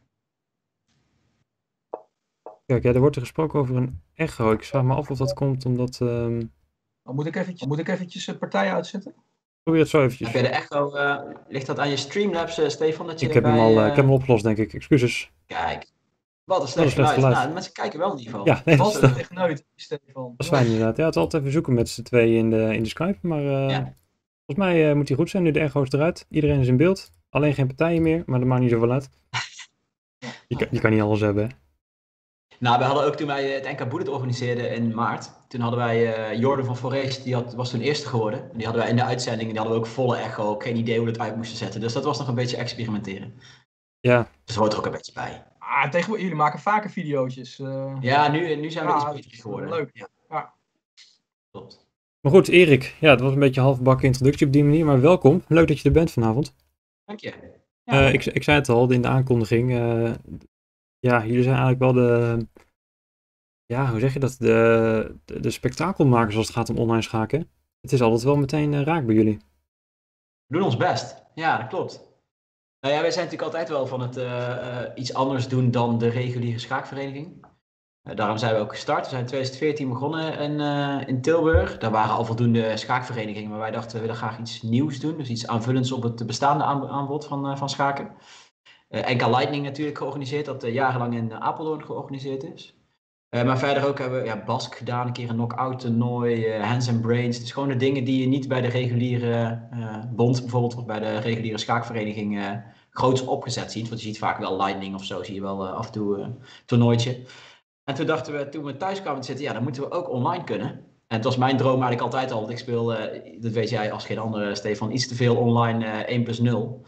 Kijk, ja, er wordt er gesproken over een echo. Ik vraag me af of dat komt omdat... Um... Oh, moet ik eventjes, moet ik eventjes de partij uitzetten? Probeer het zo eventjes. Heb je de echo, uh, ligt dat aan je Streamlabs, uh, Stefan? Dat je ik, heb erbij, hem al, uh, uh... ik heb hem opgelost, denk ik. Excuses. Kijk. Wat een slecht geluid. geluid. Nou, de mensen kijken wel in ieder geval. Ja, nee, dat is echt nooit, Stefan. Dat is fijn inderdaad. Ja, het is altijd even zoeken met z'n tweeën in de, in de Skype, maar... Uh... Ja. Volgens mij uh, moet hij goed zijn, nu de echo is eruit. Iedereen is in beeld. Alleen geen partijen meer, maar dat maakt niet zoveel uit. Je kan, je kan niet alles hebben, hè? Nou, we hadden ook toen wij het N K Bullet organiseerden in maart. Toen hadden wij uh, Jordan van Forest, die had, was toen eerste geworden. Die hadden wij in de uitzending, die hadden we ook volle echo. Ook geen idee hoe we het uit moesten zetten. Dus dat was nog een beetje experimenteren. Ja. Dus hoort er ook een beetje bij. Ah, tegenwoordig, jullie maken vaker videootjes. Uh... Ja, nu, nu zijn we ja, iets beter geworden. Leuk. Ja. ja. Klopt. Maar goed, Erik, ja, het was een beetje een halfbakken introductie op die manier, maar welkom. Leuk dat je er bent vanavond. Dank je. Ja, uh, ik, ik zei het al in de aankondiging. Uh, ja, jullie zijn eigenlijk wel de, ja, hoe zeg je dat, de, de, de spektakelmakers als het gaat om online schaken. Het is altijd wel meteen uh, raak bij jullie. We doen ons best. Ja, dat klopt. Nou ja, wij zijn natuurlijk altijd wel van het uh, uh, iets anders doen dan de reguliere schaakvereniging. Uh, daarom zijn we ook gestart. We zijn in twintig veertien begonnen in, uh, in Tilburg. Daar waren al voldoende schaakverenigingen, maar wij dachten we willen graag iets nieuws doen. Dus iets aanvullends op het bestaande aan, aanbod van, uh, van schaken. Uh, N K Lightning natuurlijk georganiseerd, dat uh, jarenlang in Apeldoorn georganiseerd is. Uh, maar verder ook hebben we ja, Bask gedaan, een keer een knock-out toernooi, uh, Hands and Brains. Dus gewoon de dingen die je niet bij de reguliere uh, bond bijvoorbeeld, of bij de reguliere schaakvereniging uh, groots opgezet ziet. Want je ziet vaak wel Lightning of zo, zie je wel uh, af en toe een uh, toernooitje. En toen dachten we, toen we thuis kwamen te zitten, ja, dan moeten we ook online kunnen. En het was mijn droom eigenlijk altijd al, want ik speel, uh, dat weet jij als geen andere, Stefan, iets te veel online uh, één plus nul.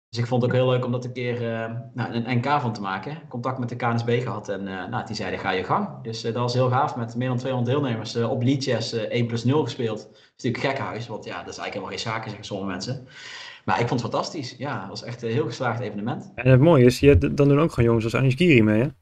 Dus ik vond het ook heel leuk om dat een keer uh, nou, een N K van te maken. Contact met de K N S B gehad en uh, nou, die zeiden ga je gang. Dus uh, dat was heel gaaf met meer dan tweehonderd deelnemers uh, op Lichess uh, één plus nul gespeeld. Dat is natuurlijk een gekkenhuis, want ja, dat is eigenlijk helemaal geen zaken, zeggen sommige mensen. Maar ik vond het fantastisch. Ja, het was echt een heel geslaagd evenement. En het mooie is, je, dan doen ook gewoon jongens als Anish Giri mee, hè?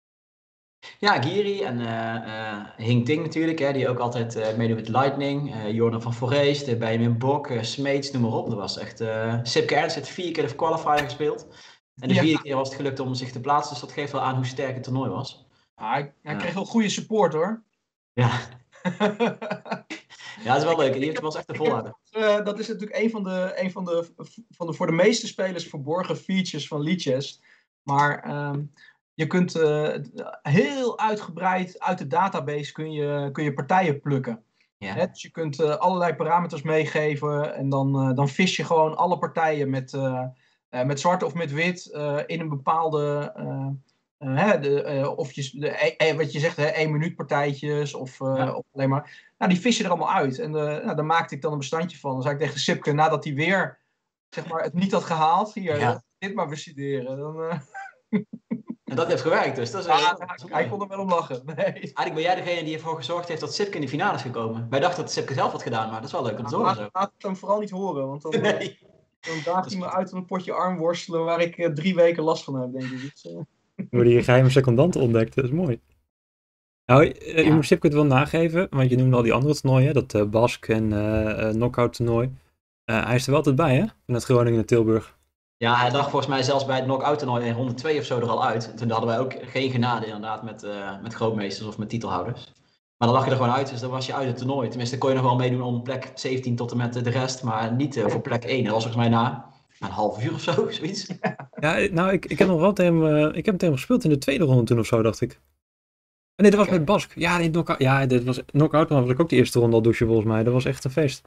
Ja, Giri en uh, uh, Hing Ting natuurlijk, hè, die ook altijd uh, meedoen met Lightning. Uh, Jordan van Foreest, uh, Benjamin Bok, uh, Smeets, noem maar op. Dat was echt... Uh, Sipke Ernst heeft vier keer de qualifier gespeeld. En de Ja. vierde keer was het gelukt om zich te plaatsen. Dus dat geeft wel aan hoe sterk het toernooi was. Ah, hij hij Ja. kreeg wel goede support hoor. Ja, ja, dat is wel leuk. Die heeft was echt een volhouder. Uh, dat is natuurlijk een van de, een van de, van de voor de meeste spelers verborgen features van Lichess. Maar um, je kunt uh, heel uitgebreid uit de database kun je, kun je partijen plukken. Ja. Hè? Dus je kunt uh, allerlei parameters meegeven en dan, uh, dan vis je gewoon alle partijen met, uh, uh, met zwart of met wit uh, in een bepaalde... Uh, Uh, hè, de, uh, of je, de, uh, wat je zegt, hè, één minuut partijtjes of, uh, Ja. of alleen maar. Nou, die vis je er allemaal uit. En uh, nou, daar maakte ik dan een bestandje van. Dan zei ik tegen Sipke, nadat hij weer zeg maar, het niet had gehaald, hier, Ja. dit maar bestuderen. Dan, uh... En dat heeft gewerkt dus. Dat is, ja, uh, hij, dat is hij kon er wel om lachen. Nee. Eigenlijk ben jij degene die ervoor gezorgd heeft dat Sipke in de finale is gekomen. Wij dachten dat Sipke zelf had gedaan, maar dat is wel leuk om te horen. Laat, laat het hem vooral niet horen, want dan, Nee. dan daagt hij me uit van een potje armworstelen waar ik uh, drie weken last van heb, denk ik. Dus, uh... Worden hier geheime secondanten ontdekt, dat is mooi. Nou, uh, Ja. je moet Sipke het wel nageven, want je noemde al die andere toernooien, dat uh, Bask en uh, uh, knockout toernooi. Uh, hij is er wel altijd bij, hè? Vanuit Groningen naar Tilburg. Ja, hij dacht volgens mij zelfs bij het knock-out toernooi in ronde twee of zo er al uit. Toen hadden wij ook geen genade inderdaad met, uh, met grootmeesters of met titelhouders. Maar dan lag je er gewoon uit, dus dan was je uit het toernooi. Tenminste, kon je nog wel meedoen om plek zeventien tot en met de rest, maar niet uh, voor plek één. Dat was volgens mij na, na een half uur of zo, zoiets. Ja, nou, ik, ik heb nog wel tegen hem, uh, ik heb hem tegen hem gespeeld in de tweede ronde toen of zo, dacht ik. Nee, dat was Okay. met Bask. Ja, nee, knock-out, ja, dit was knock-out, dan was ik ook de eerste ronde al douchen volgens mij. Dat was echt een feest.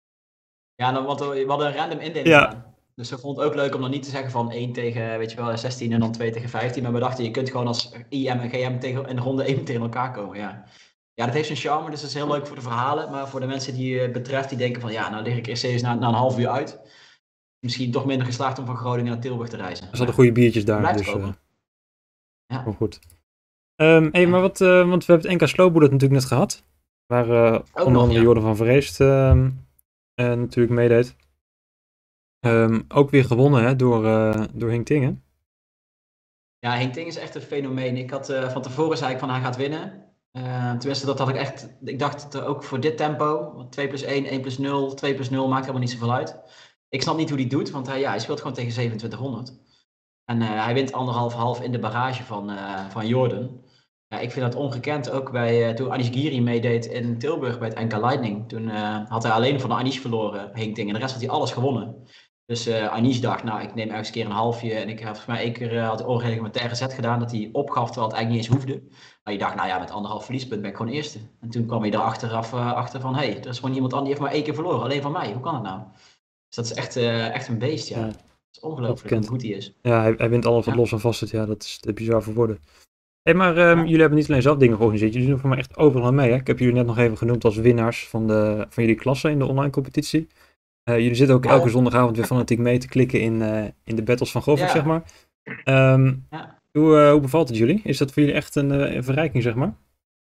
Ja, dan, want we hadden een random indeling Ja. gedaan. Dus we vonden het ook leuk om dan niet te zeggen van één tegen, weet je wel, zestien en dan twee tegen vijftien. Maar we dachten, je kunt gewoon als I M en G M tegen, in ronde één tegen elkaar komen, ja. Ja, dat heeft zijn charme, dus dat is heel leuk voor de verhalen. Maar voor de mensen die het betreft, die denken van, ja, nou lig ik eerst eens na, na een half uur uit. Misschien toch minder geslaagd om van Groningen naar Tilburg te reizen. Er zaten goede biertjes daar, Blijft dus komen. uh, Ja. wel goed. Um, hey, maar wat, uh, want we hebben het N K Slowboard natuurlijk net gehad. Waar uh, onder nog, andere ja. Jordan van Vreest uh, uh, natuurlijk meedeed. Um, ook weer gewonnen hè, door, uh, door Hing Ting, hè? Ja, Hing Ting is echt een fenomeen. Ik had uh, van tevoren zei ik van hij gaat winnen. Uh, tenminste, dat had ik echt. Ik dacht dat ook voor dit tempo, twee plus één, één plus nul, twee plus nul maakt helemaal niet zoveel uit. Ik snap niet hoe hij doet, want hij, ja, hij speelt gewoon tegen zevenentwintighonderd. En uh, hij wint anderhalf half in de barrage van, uh, van Jordan. Ja, ik vind dat ongekend. Ook bij, uh, toen Anish Giri meedeed in Tilburg bij het N K Lightning. Toen uh, had hij alleen van Anish verloren, Hing Ting. En de rest had hij alles gewonnen. Dus uh, Anish dacht, nou, ik neem ergens een keer een halfje. En ik heb volgens mij één keer uh, had de onreglementaire set gedaan dat hij opgaf terwijl het eigenlijk niet eens hoefde. Maar je dacht, nou ja, met anderhalf verliespunt ben ik gewoon eerste. En toen kwam hij er achteraf uh, achter van, hé, hey, er is gewoon iemand anders die heeft maar één keer verloren. Alleen van mij, hoe kan het nou? Dus dat is echt, uh, echt een beest, ja. Ja. Het is ongelooflijk hoe goed hij is. Ja, hij, hij wint alles wat Ja. los en vast zit. Ja, dat is te bizar voor woorden. Hey, maar um, Ja. jullie hebben niet alleen zelf dingen georganiseerd. Jullie doen voor mij echt overal aan mee. Hè? Ik heb jullie net nog even genoemd als winnaars van, de, van jullie klasse in de online competitie. Uh, jullie zitten ook Ja. elke zondagavond weer fanatiek mee te klikken in, uh, in de battles van Govert, Ja. zeg maar. Um, Ja. hoe, uh, hoe bevalt het jullie? Is dat voor jullie echt een, uh, een verrijking, zeg maar?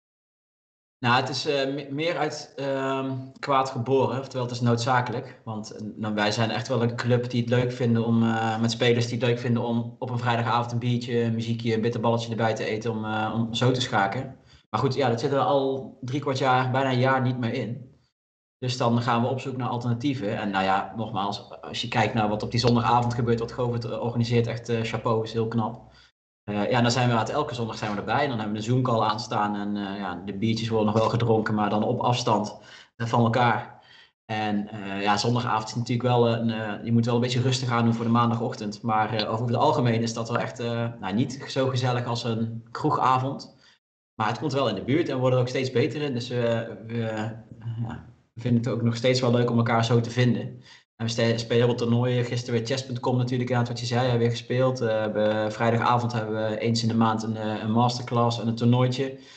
Nou, het is uh, me- meer uit uh, kwaad geboren, oftewel het is noodzakelijk. Want uh, nou, wij zijn echt wel een club die het leuk vinden om, uh, met spelers die het leuk vinden om op een vrijdagavond een biertje, een muziekje, een bitterballetje erbij te eten om, uh, om zo te schaken. Maar goed, ja, dat zit er al drie kwart jaar, bijna een jaar niet meer in. Dus dan gaan we op zoek naar alternatieven. En nou ja, nogmaals, als je kijkt naar wat op die zondagavond gebeurt, wat Govert uh, organiseert, echt uh, chapeau, is heel knap. Uh, ja, dan zijn we uit elke zondag zijn we erbij. En dan hebben we een Zoom-call aanstaan. En uh, ja, de biertjes worden nog wel gedronken, maar dan op afstand uh, van elkaar. En uh, ja, zondagavond is natuurlijk wel een... Uh, je moet wel een beetje rustig aan doen voor de maandagochtend. Maar uh, over het algemeen is dat wel echt uh, nou, niet zo gezellig als een kroegavond. Maar het komt wel in de buurt en we worden er ook steeds beter in. Dus uh, we, uh, ja, we vinden het ook nog steeds wel leuk om elkaar zo te vinden. En we spelen heel veel toernooien. Gisteren weer chess punt com natuurlijk aan, wat je zei, hebben we weer gespeeld. Uh, we, vrijdagavond hebben we eens in de maand een, een masterclass en een toernooitje.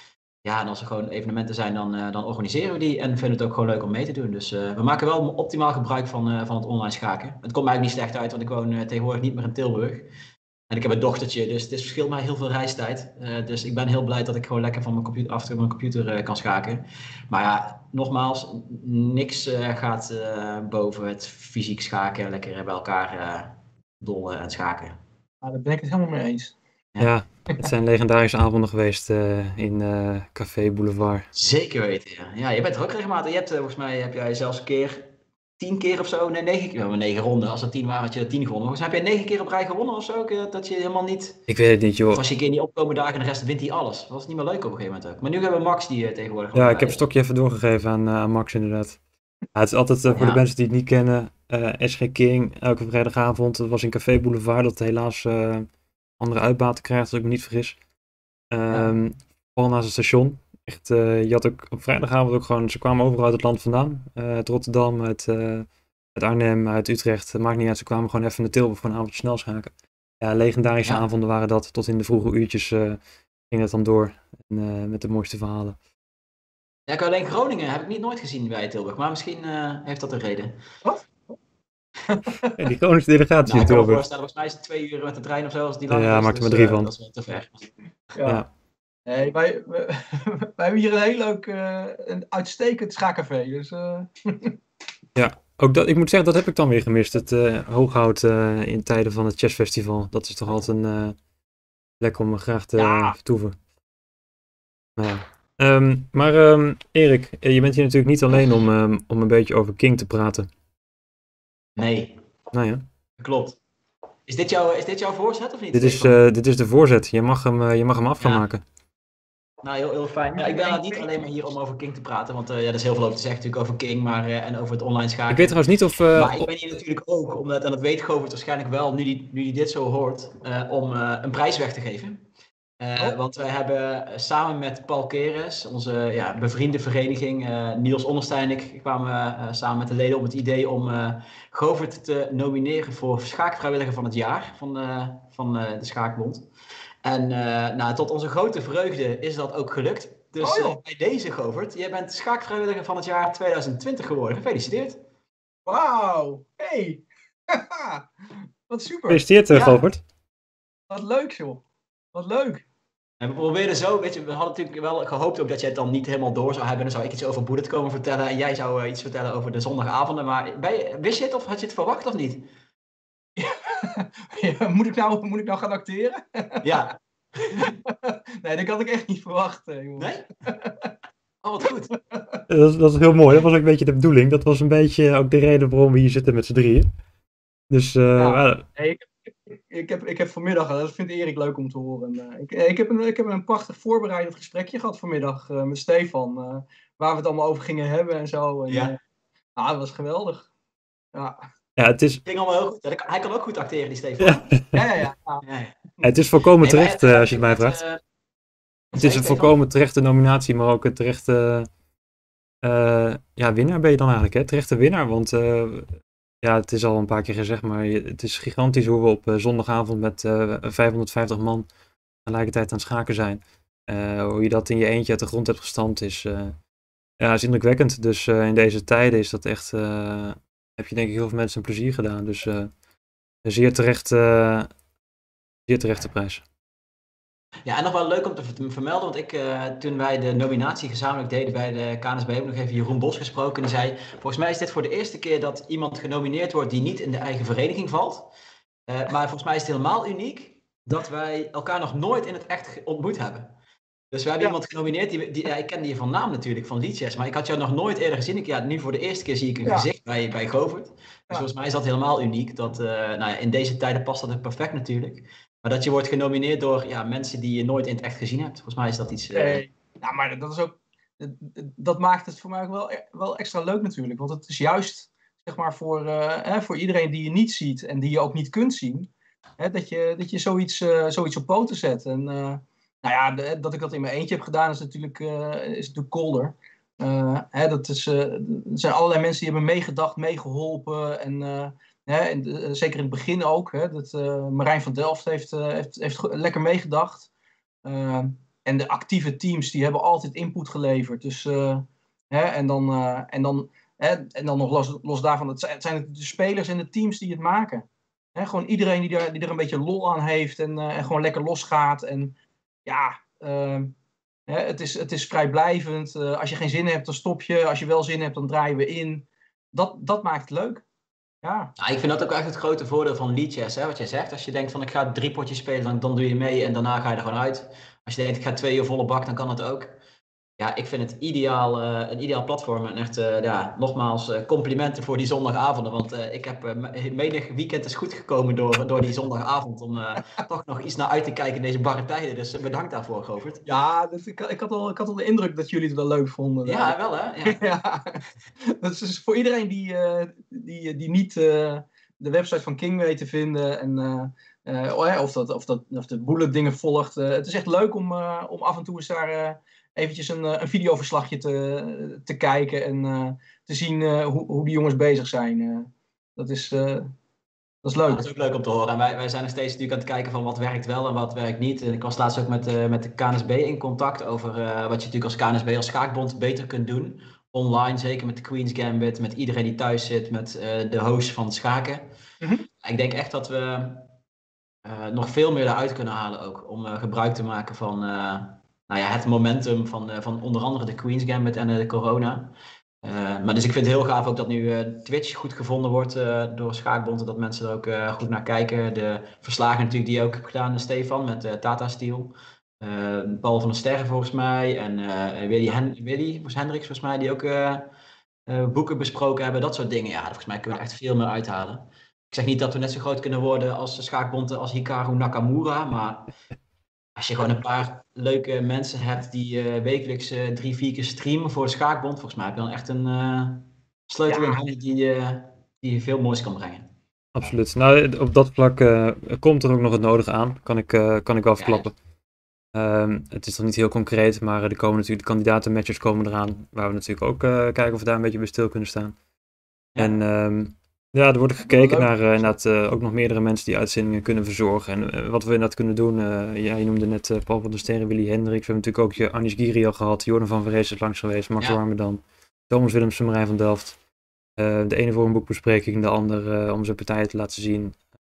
ja, en als er gewoon evenementen zijn, dan, uh, dan organiseren we die. En vinden het ook gewoon leuk om mee te doen. Dus uh, we maken wel optimaal gebruik van, uh, van het online schaken. Het komt mij ook niet slecht uit, want ik woon uh, tegenwoordig niet meer in Tilburg. En ik heb een dochtertje, dus het verschilt mij heel veel reistijd. Uh, dus ik ben heel blij dat ik gewoon lekker van mijn computer af en toe mijn computer uh, kan schaken. Maar ja, nogmaals, niks uh, gaat uh, boven het fysiek schaken. Lekker bij elkaar uh, dollen en schaken. Nou, daar ben ik het helemaal mee eens. Ja, ja het zijn legendarische avonden geweest uh, in uh, Café Boulevard. Zeker weten, ja. Ja, je bent er ook regelmatig. Je hebt, uh, volgens mij heb jij zelfs een keer... Tien keer of zo, nee, negen keer. We hebben negen ronden. Als er tien waren, had je er tien gewonnen. Volgens mij heb je negen keer op rij gewonnen of zo. Dat je helemaal niet. Ik weet het niet, joh. Of als je een keer niet opkomen dagen en de rest wint hij alles. Dat was niet meer leuk op een gegeven moment ook. Maar nu hebben we Max die uh, tegenwoordig. Ja, ik heb een stokje even doorgegeven aan, uh, aan Max, inderdaad. Ja, het is altijd uh, voor ja. de mensen die het niet kennen. Uh, S G King, elke vrijdagavond. Dat was in Café Boulevard. Dat helaas uh, andere uitbaten krijgt, als ik me niet vergis. Um, ja. Vooral naast het station. Echt, uh, je had ook op vrijdagavond ook gewoon. Ze kwamen overal uit het land vandaan. Uh, uit Rotterdam, uit. Uh, Uit Arnhem, uit Utrecht, het maakt niet uit. Ze kwamen gewoon even naar Tilburg voor een avondje snel schaken. Ja, legendarische ja. avonden waren dat. Tot in de vroege uurtjes uh, ging het dan door. En, uh, met de mooiste verhalen. Ja, ik alleen Groningen heb ik niet nooit gezien bij Tilburg. Maar misschien uh, heeft dat een reden. Wat? Ja, die Groningse delegatie nou, in Tilburg. Volgens mij is het twee uur met de trein of zo. Als die lang ja, is, maak er dus, maar drie uh, van. Dat is wel te ver. Ja. ja. Nee, wij, wij, wij hebben hier een heel leuk, uh, een uitstekend schaakcafé. Dus, uh... ja. Ook dat, ik moet zeggen, dat heb ik dan weer gemist. Het uh, Hooghout uh, in tijden van het Chess Festival. Dat is toch altijd een uh, plek om graag te ja. vertoeven. Nou ja. Um, maar um, Erik, je bent hier natuurlijk niet alleen om, um, om een beetje over King te praten. Nee. Nou ja. Klopt. Is dit, jouw, is dit jouw voorzet of niet? Dit is, uh, dit is de voorzet. Je mag hem, uh, je mag hem af gaan ja. maken. Nou, heel, heel fijn. Ja, ik ben niet alleen maar hier om over King te praten, want uh, ja, er is heel veel over te zeggen natuurlijk over King maar, uh, en over het online schaken. Ik weet trouwens niet of... Uh, maar ik ben hier natuurlijk ook, omdat, en dat weet Govert waarschijnlijk wel, nu die, nu die dit zo hoort, uh, om uh, een prijs weg te geven. Uh, oh. Want wij hebben samen met Paul Keres, onze ja, bevriende vereniging, uh, Niels Onderstein en ik kwamen uh, samen met de leden op het idee om uh, Govert te nomineren voor schaakvrijwilliger van het jaar van, uh, van uh, de Schaakbond. En uh, nou, tot onze grote vreugde is dat ook gelukt. Dus oh, uh, bij deze, Govert, jij bent schaakvrijwilliger van het jaar twintig twintig geworden. Gefeliciteerd. Wauw, hey. Wat super. Gefeliciteerd, ja. Govert. Wat leuk, joh. Wat leuk. En we probeerden zo, weet je, we hadden natuurlijk wel gehoopt ook dat jij het dan niet helemaal door zou hebben. Dan zou ik iets over Bullet komen vertellen en jij zou uh, iets vertellen over de zondagavonden. Maar je, wist je het of had je het verwacht of niet? Ja, moet, ik nou, moet ik nou gaan acteren? Ja. Nee, dat had ik echt niet verwacht. Jongens. Nee? Oh, wat goed. Dat is, dat is heel mooi. Dat was ook een beetje de bedoeling. Dat was een beetje ook de reden waarom we hier zitten met z'n drieën. Dus, uh, ja, uh, nee, ik, ik, ik, heb, ik heb vanmiddag, dat vindt Erik leuk om te horen. Uh, ik, ik, heb een, ik heb een prachtig voorbereidend gesprekje gehad vanmiddag uh, met Stefan. Uh, waar we het allemaal over gingen hebben en zo. En, ja. Uh, nou, dat was geweldig. Ja. Ja, het is... ging allemaal heel goed. Hij kan ook goed acteren, die Stefan. Ja, ja, ja. ja. ja. ja, ja. Het is volkomen terecht, nee, uh, als je het mij vraagt. Uh, het is een volkomen terechte nominatie, maar ook een terechte uh, ja, winnaar ben je dan eigenlijk, hè? Terechte winnaar, want uh, ja, het is al een paar keer gezegd, maar het is gigantisch hoe we op uh, zondagavond met uh, vijfhonderdvijftig man tegelijkertijd aan het schaken zijn. Uh, hoe je dat in je eentje uit de grond hebt gestampt is, uh, ja, is indrukwekkend. Dus uh, in deze tijden is dat echt... Uh, heb je denk ik heel veel mensen een plezier gedaan. Dus uh, een zeer terecht, uh, zeer terechte prijs. Ja, en nog wel leuk om te vermelden, want ik, uh, toen wij de nominatie gezamenlijk deden bij de K N S B, heb ik nog even Jeroen Bos gesproken. En die zei, volgens mij is dit voor de eerste keer dat iemand genomineerd wordt die niet in de eigen vereniging valt. Uh, maar volgens mij is het helemaal uniek dat wij elkaar nog nooit in het echt ontmoet hebben. Dus we hebben ja. iemand genomineerd, die, die, ja, ik kende je van naam natuurlijk, van Liedjes, maar ik had jou nog nooit eerder gezien. Ik, ja, nu voor de eerste keer zie ik een ja. gezicht bij, bij Govert. Dus ja. volgens mij is dat helemaal uniek. Dat, uh, nou ja, in deze tijden past dat perfect natuurlijk. Maar dat je wordt genomineerd door ja, mensen die je nooit in het echt gezien hebt. Volgens mij is dat iets... Uh... Nee, nou, maar dat is ook... Dat maakt het voor mij ook wel, wel extra leuk natuurlijk. Want het is juist, zeg maar, voor, uh, hè, voor iedereen die je niet ziet en die je ook niet kunt zien, hè, dat je, dat je zoiets, uh, zoiets op poten zet. En... Uh, Nou ja, de, dat ik dat in mijn eentje heb gedaan is natuurlijk, uh, is natuurlijk kolder. Uh, hè, dat is, uh, er zijn allerlei mensen die hebben meegedacht, meegeholpen. En, uh, hè, en uh, zeker in het begin ook. Hè, dat, uh, Marijn van Delft heeft, uh, heeft, heeft lekker meegedacht. Uh, en de actieve teams, die hebben altijd input geleverd. Dus, uh, hè, en dan, uh, en dan, hè, en dan nog los, los daarvan, het zijn, het zijn de spelers en de teams die het maken. Hè, gewoon iedereen die er, die er een beetje lol aan heeft en, uh, en gewoon lekker losgaat. En ja, uh, hè, het, is, het is vrijblijvend. Uh, als je geen zin hebt, dan stop je. Als je wel zin hebt, dan draaien we in. Dat, dat maakt het leuk. Ja. Ja, ik vind dat ook echt het grote voordeel van Lichess, hè, wat jij zegt. Als je denkt van ik ga drie potjes spelen, dan, dan doe je mee en daarna ga je er gewoon uit. Als je denkt ik ga twee uur volle bak, dan kan dat ook. Ja, ik vind het ideaal, uh, een ideaal platform. En echt, uh, ja, nogmaals, uh, complimenten voor die zondagavonden. Want uh, ik heb uh, menig weekend is goed gekomen door, door die zondagavond. Om uh, toch nog iets naar uit te kijken in deze barre tijden. Dus uh, bedankt daarvoor, Govert. Ja, dat, ik, ik, had al, ik had al de indruk dat jullie het wel leuk vonden. Ja, wel hè. Ja. Ja. Dat is dus voor iedereen die, uh, die, die niet uh, de website van King weet te vinden. En, uh, uh, of, dat, of, dat, of de bullet dingen volgt. Uh, het is echt leuk om, uh, om af en toe eens daar... Uh, eventjes een, een videoverslagje te, te kijken en uh, te zien uh, hoe, hoe die jongens bezig zijn. Uh, dat, is, uh, dat is leuk. Ja, dat is ook leuk om te horen. En wij, wij zijn nog steeds natuurlijk aan het kijken van wat werkt wel en wat werkt niet. En ik was laatst ook met, uh, met de K N S B in contact over uh, wat je natuurlijk als K N S B, als schaakbond beter kunt doen. Online, zeker met de Queen's Gambit, met iedereen die thuis zit, met uh, de hosts van het schaken. Mm-hmm. Ik denk echt dat we uh, nog veel meer eruit kunnen halen ook. Om uh, gebruik te maken van... Uh, Nou ja, het momentum van, uh, van onder andere de Queen's Gambit en uh, de corona. Uh, maar dus ik vind het heel gaaf ook dat nu uh, Twitch goed gevonden wordt uh, door schaakbonden. Dat mensen er ook uh, goed naar kijken. De verslagen natuurlijk die je ook hebt gedaan, Stefan, met uh, Tata Steel. Uh, Paul van der Sterren volgens mij. En uh, Willy, Hen- Willy Hendricks volgens mij, die ook uh, uh, boeken besproken hebben. Dat soort dingen. Ja, volgens mij kunnen we er echt veel meer uithalen. Ik zeg niet dat we net zo groot kunnen worden als de schaakbonden als Hikaru Nakamura, maar... Als je gewoon een paar leuke mensen hebt die uh, wekelijks uh, drie, vier keer streamen voor de schaakbond, volgens mij heb je dan echt een uh, sleutel in handen die, uh, die veel moois kan brengen. Absoluut. Nou, op dat vlak uh, komt er ook nog het nodige aan, kan ik, uh, kan ik wel verklappen. Ja, ja. Um, het is nog niet heel concreet, maar er komen natuurlijk de kandidatenmatches komen eraan, waar we natuurlijk ook uh, kijken of we daar een beetje bij stil kunnen staan. Ja. En um, ja, er wordt gekeken naar uh, inderdaad, uh, ook nog meerdere mensen die uitzendingen kunnen verzorgen. En uh, wat we inderdaad kunnen doen, uh, ja, je noemde net uh, Paul van der Sterren, Willy Hendricks. We hebben natuurlijk ook je Anish Giri al gehad, Jordan van Verrees is langs geweest, Max ja. Warmerdam, Thomas Willemsen, Marijn van Delft. Uh, de ene voor een boekbespreking, de ander uh, om zijn partijen te laten zien.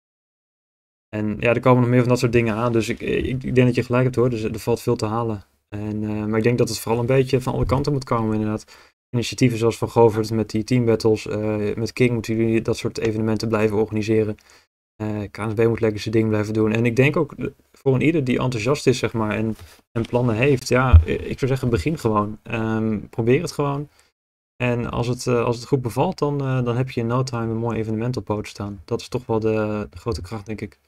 En ja, er komen nog meer van dat soort dingen aan, dus ik, ik, ik denk dat je gelijk hebt hoor, dus er valt veel te halen. En, uh, maar ik denk dat het vooral een beetje van alle kanten moet komen inderdaad. Initiatieven zoals van Govert met die teambattles, uh, met King moeten jullie dat soort evenementen blijven organiseren. Uh, K N S B moet lekker zijn ding blijven doen. En ik denk ook voor een ieder die enthousiast is, zeg maar, en, en plannen heeft, ja, ik zou zeggen begin gewoon. Um, probeer het gewoon. En als het, uh, als het goed bevalt, dan, uh, dan heb je in no time een mooi evenement op poten staan. Dat is toch wel de, de grote kracht, denk ik.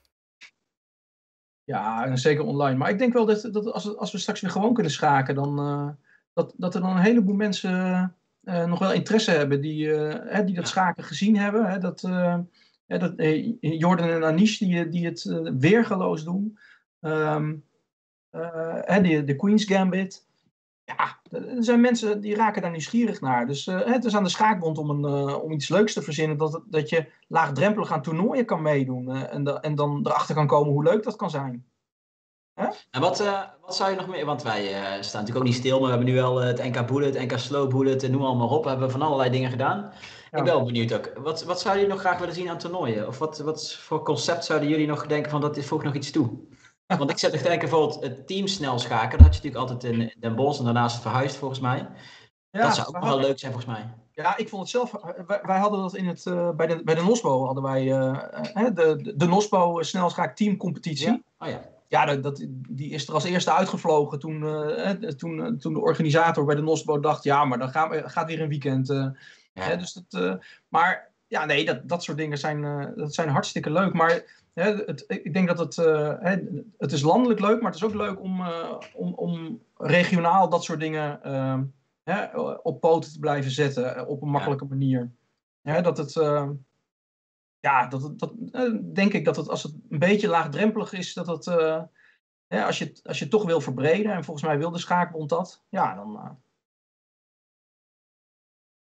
Ja, en zeker online. Maar ik denk wel dat, dat als, als we straks weer gewoon kunnen schaken, dan... Uh... Dat, dat er dan een heleboel mensen uh, nog wel interesse hebben die, uh, hè, die dat schaken gezien hebben. Hè, dat, uh, hè, dat, uh, Jordan en Anish die, die het uh, weergeloos doen. Um, uh, hè, die, de Queen's Gambit. Ja, er zijn mensen die raken daar nieuwsgierig naar. Dus uh, het is aan de schaakbond om, een, uh, om iets leuks te verzinnen. Dat, dat je laagdrempelig aan toernooien kan meedoen. Uh, en, de, en dan erachter kan komen hoe leuk dat kan zijn. Huh? En wat, uh, wat zou je nog meer, want wij uh, staan natuurlijk ook niet stil, maar we hebben nu wel uh, het N K Bullet, N K Slow Bullet, noem allemaal op. We hebben van allerlei dingen gedaan. Ja. Ik ben wel benieuwd ook. Wat, wat zouden jullie nog graag willen zien aan toernooien? Of wat, wat voor concept zouden jullie nog denken van dat dit voegt nog iets toe? Want ik zet nog denken bijvoorbeeld het team snel schaken. Dat had je natuurlijk altijd in Den Bosch en daarnaast verhuisd volgens mij. Ja, dat zou ook nog wel leuk zijn volgens mij. Ja, ik vond het zelf. Wij, wij hadden dat in het, uh, bij, de, bij de NOSBO hadden wij uh, de, de, de NOSBO snelschaak teamcompetitie. Ja? Oh ja. Ja, dat, dat, die is er als eerste uitgevlogen toen, uh, toen, uh, toen de organisator bij de NOSBO dacht, ja, maar dan gaan we, gaat weer een weekend. Uh, ja. Hè, dus dat, uh, maar ja, nee, dat, dat soort dingen zijn, uh, dat zijn hartstikke leuk. Maar hè, het, ik denk dat het, uh, hè, het is landelijk leuk, maar het is ook leuk om, uh, om, om regionaal dat soort dingen uh, hè, op poten te blijven zetten op een makkelijke ja. manier. Hè, dat het... Uh, Ja, dat, dat, denk ik dat het, als het een beetje laagdrempelig is, dat het, uh, ja, als, je, als je het toch wil verbreden, en volgens mij wil de schaakbond dat, ja, dan... Uh... Ja,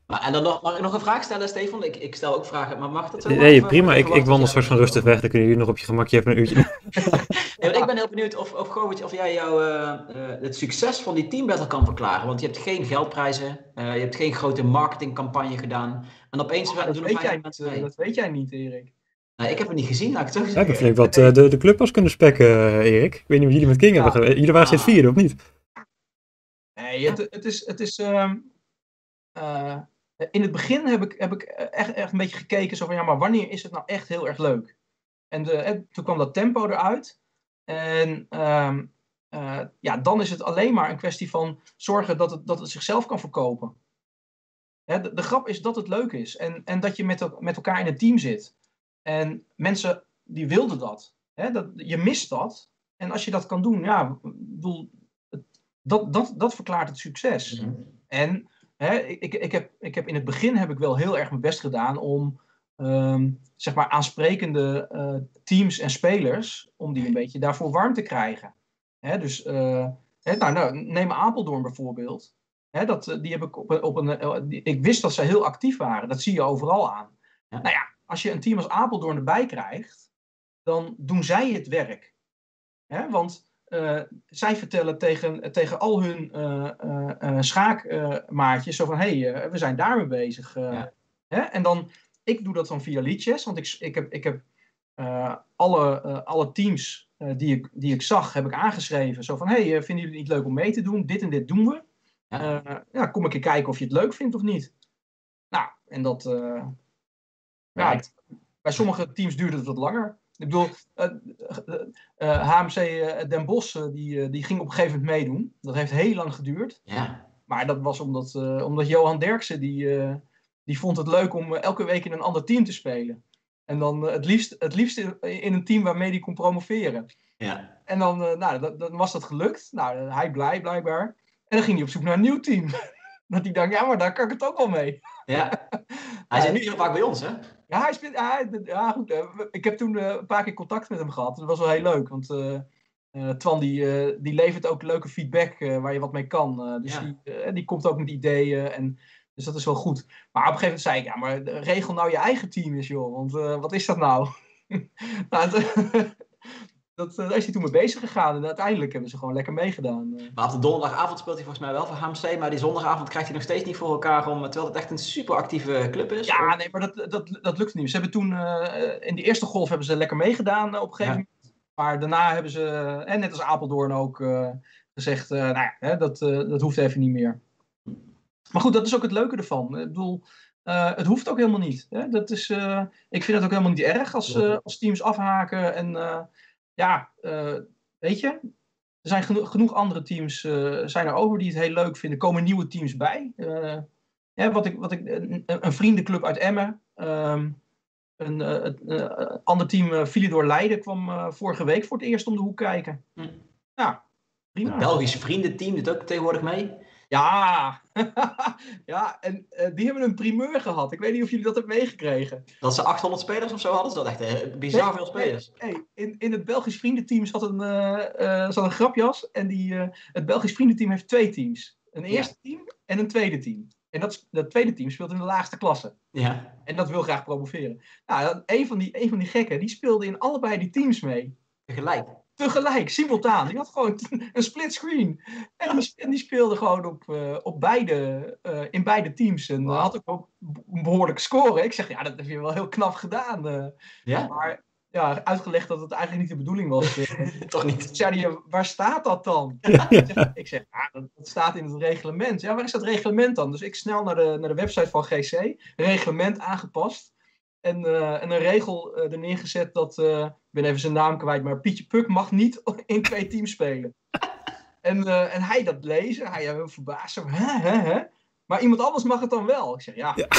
Maar, en dan nog, mag ik nog een vraag stellen, Stefan? Ik, ik stel ook vragen, maar mag dat zo? Nee, Of, prima. uh, Ik, ik wandel straks van rustig weg. Dan kunnen jullie nog op je gemakje even een uurtje. Nee, ik ben heel benieuwd of, of, Govert, of jij jou, uh, uh, het succes van die Team Battle kan verklaren. Want je hebt geen geldprijzen, uh, je hebt geen grote marketingcampagne gedaan. En opeens Oh, dat, doen er weet jij vijftig niet, mensen uh, mee. dat weet jij niet, Erik. Nee, ik heb het niet gezien, laat ik het zo We zeggen. hebben flink wat uh, de, de club was kunnen spekken, uh, Erik. Ik weet niet of jullie met King ja. hebben gedaan. Jullie waren ah. sinds vierde, of niet? Nee, het, het is... Het is um, uh, in het begin heb ik, heb ik echt, echt een beetje gekeken zo van, ja, maar wanneer is het nou echt heel erg leuk? En de, toen kwam dat tempo eruit. En um, uh, ja, dan is het alleen maar een kwestie van zorgen dat het, dat het zichzelf kan verkopen. Hè, de, de grap is dat het leuk is. En, en dat je met, met elkaar in een team zit. En mensen die wilden dat. Hè, dat. Je mist dat. En als je dat kan doen, ja, bedoel, dat, dat, dat verklaart het succes. Mm-hmm. En hè, ik, ik, heb, ik heb in het begin heb ik wel heel erg mijn best gedaan om um, zeg maar aansprekende uh, teams en spelers, om die een beetje daarvoor warm te krijgen. Hè, dus uh, hè, nou, nou, neem Apeldoorn bijvoorbeeld. Hè, dat, die heb ik, op, op een, die, ik wist dat ze heel actief waren. Dat zie je overal aan. Ja. Nou ja, als je een team als Apeldoorn erbij krijgt, dan doen zij het werk. Hè, want uh, zij vertellen tegen, tegen al hun uh, uh, uh, schaakmaatjes zo van, hé, hey, uh, we zijn daarmee bezig. Uh, ja. Hè? En dan, ik doe dat dan via liedjes, want ik, ik heb, ik heb uh, alle, uh, alle teams uh, die, ik, die ik zag, heb ik aangeschreven. Zo van, hé, hey, uh, vinden jullie het niet leuk om mee te doen? Dit en dit doen we. Ja. Uh, ja, kom een keer kijken of je het leuk vindt of niet. Nou, en dat... Uh, ja, bij sommige teams duurde het wat langer. Ik bedoel, uh, uh, uh, H M C uh, Den Bosch, uh, die, uh, die ging op een gegeven moment meedoen. Dat heeft heel lang geduurd. Ja. Maar dat was omdat, uh, omdat Johan Derksen, die, uh, die vond het leuk om uh, elke week in een ander team te spelen. En dan uh, het liefst, het liefst in, in een team waarmee hij kon promoveren. Ja. En dan, uh, nou, dat, dan was dat gelukt. Nou, uh, hij blij blijkbaar. En dan ging hij op zoek naar een nieuw team. Dat hij dacht, ja, maar daar kan ik het ook wel mee. Ja. Hij zit nu heel vaak bij ons, hè? Ja, hij speelt, ja, ja, goed. Ik heb toen uh, een paar keer contact met hem gehad. Dat was wel heel leuk. Want uh, uh, Twan die, uh, die levert ook leuke feedback uh, waar je wat mee kan. Uh, dus ja. die, uh, die komt ook met ideeën. En, dus dat is wel goed. Maar op een gegeven moment zei ik, ja, maar regel nou je eigen team eens, joh. Want uh, wat is dat nou? nou dat, uh, daar is hij toen mee bezig gegaan. En uiteindelijk hebben ze gewoon lekker meegedaan. Uh. Maar op de donderdagavond speelt hij volgens mij wel voor H M C. Maar die zondagavond krijgt hij nog steeds niet voor elkaar. Om, terwijl het echt een super actieve club is. Ja, of? nee, maar dat, dat, dat lukt niet. Ze hebben toen, uh, in de eerste golf hebben ze lekker meegedaan uh, op een gegeven ja. moment. Maar daarna hebben ze, en net als Apeldoorn ook, uh, gezegd, uh, nou ja, hè, dat, uh, dat hoeft even niet meer. Maar goed, dat is ook het leuke ervan. Ik bedoel, uh, het hoeft ook helemaal niet. Hè? Dat is, uh, ik vind het ook helemaal niet erg als, uh, als teams afhaken. En uh, ja, uh, weet je, er zijn geno- genoeg andere teams uh, zijn er over die het heel leuk vinden. Er komen nieuwe teams bij. Uh, ja, wat ik, wat ik, een, een vriendenclub uit Emmen. Um, een uh, uh, ander team, uh, Philidor Leiden, kwam uh, vorige week voor het eerst om de hoek kijken. Hm. Ja, prima. Het Belgisch vriendenteam doet ook tegenwoordig mee. Ja, ja, en uh, die hebben een primeur gehad. Ik weet niet of jullie dat hebben meegekregen. Dat ze achthonderd spelers of zo hadden, dat echt uh, bizar nee, veel spelers. Nee, nee. In, in het Belgisch vriendenteam zat een, uh, uh, zat een grapjas. En die, uh, het Belgisch vriendenteam heeft twee teams. Een eerste ja. team en een tweede team. En dat, dat tweede team speelt in de laagste klasse. Ja. En dat wil graag promoveren. Nou, een van die, een van die gekken, die speelde in allebei die teams mee. Tegelijk? Tegelijk, simultaan. Die had gewoon een split screen. En die, en die speelde gewoon op, uh, op beide, uh, in beide teams. En wow. uh, had ook een behoorlijke score. Ik zeg, ja, dat heb je wel heel knap gedaan. Uh, ja? Maar ja, uitgelegd dat het eigenlijk niet de bedoeling was. Uh, Toch niet? Zei hij, waar staat dat dan? ik zeg, ik zeg ja, dat, dat staat in het reglement. Ja, waar is dat reglement dan? Dus ik snel naar de, naar de website van G C. Reglement aangepast. En, uh, en een regel uh, er neergezet dat, uh, ik ben even zijn naam kwijt, maar Pietje Puk mag niet in twee teams spelen. en, uh, en hij dat lezen, hij uh, verbaasd zo, hè, hè, hè? Maar iemand anders mag het dan wel. Ik zeg, ja. Ja.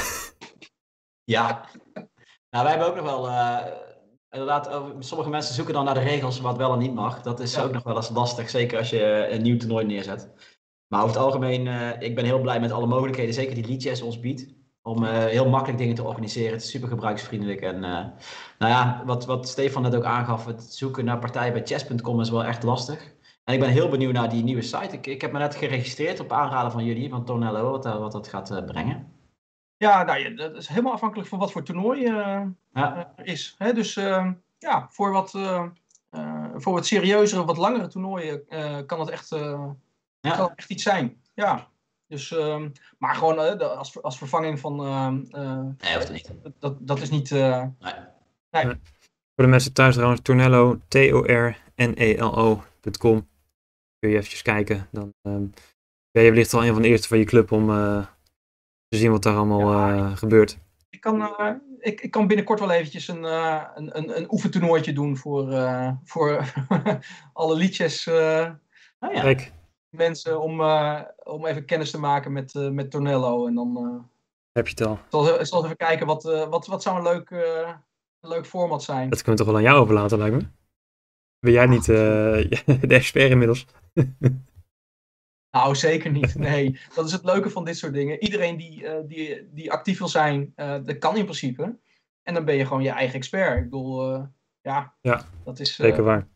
ja. Nou, wij hebben ook nog wel, uh, inderdaad, uh, sommige mensen zoeken dan naar de regels wat wel en niet mag. Dat is ja. ook nog wel eens lastig, zeker als je een nieuw toernooi neerzet. Maar over het algemeen, uh, ik ben heel blij met alle mogelijkheden, zeker die Liedjes ons biedt. Om uh, heel makkelijk dingen te organiseren. Het is super gebruiksvriendelijk. En uh, nou ja, wat, wat Stefan net ook aangaf, het zoeken naar partijen bij chess punt com is wel echt lastig. En ik ben heel benieuwd naar die nieuwe site. Ik, ik heb me net geregistreerd op aanraden van jullie, van Tonello, wat, wat dat gaat uh, brengen. Ja, nou ja, dat is helemaal afhankelijk van wat voor toernooi uh, Ja. er is. Hè? Dus uh, ja, voor wat, uh, uh, voor wat serieuzere, wat langere toernooien uh, kan het echt, uh, ja. kan het echt iets zijn. Ja. Dus, uh, maar gewoon uh, als, als vervanging van... Uh, uh, nee, hoeft niet. Dat, dat is niet... Uh, nee. Nee. Nee. Voor de mensen thuis trouwens, Tornello, T O R N E L O punt com. Kun je eventjes kijken. Dan um, ben je wellicht al een van de eerste van je club om uh, te zien wat daar allemaal ja, uh, gebeurt. Ik kan, uh, ik, ik kan binnenkort wel eventjes een, uh, een, een, een oefentoernooitje doen voor, uh, voor alle liedjes uh, oh, ja. Kijk. mensen om, uh, om even kennis te maken met, uh, met Tornello. En dan uh, heb je het al. Ik zal, zal even kijken wat, uh, wat, wat zou een leuk, uh, een leuk format zijn. Dat kunnen we toch wel aan jou overlaten, lijkt me. Ben jij niet uh, de expert inmiddels? Nou, zeker niet. Nee, dat is het leuke van dit soort dingen. Iedereen die, uh, die, die actief wil zijn, uh, dat kan in principe. En dan ben je gewoon je eigen expert. Ik bedoel, uh, ja, ja, dat is... Uh, zeker waar.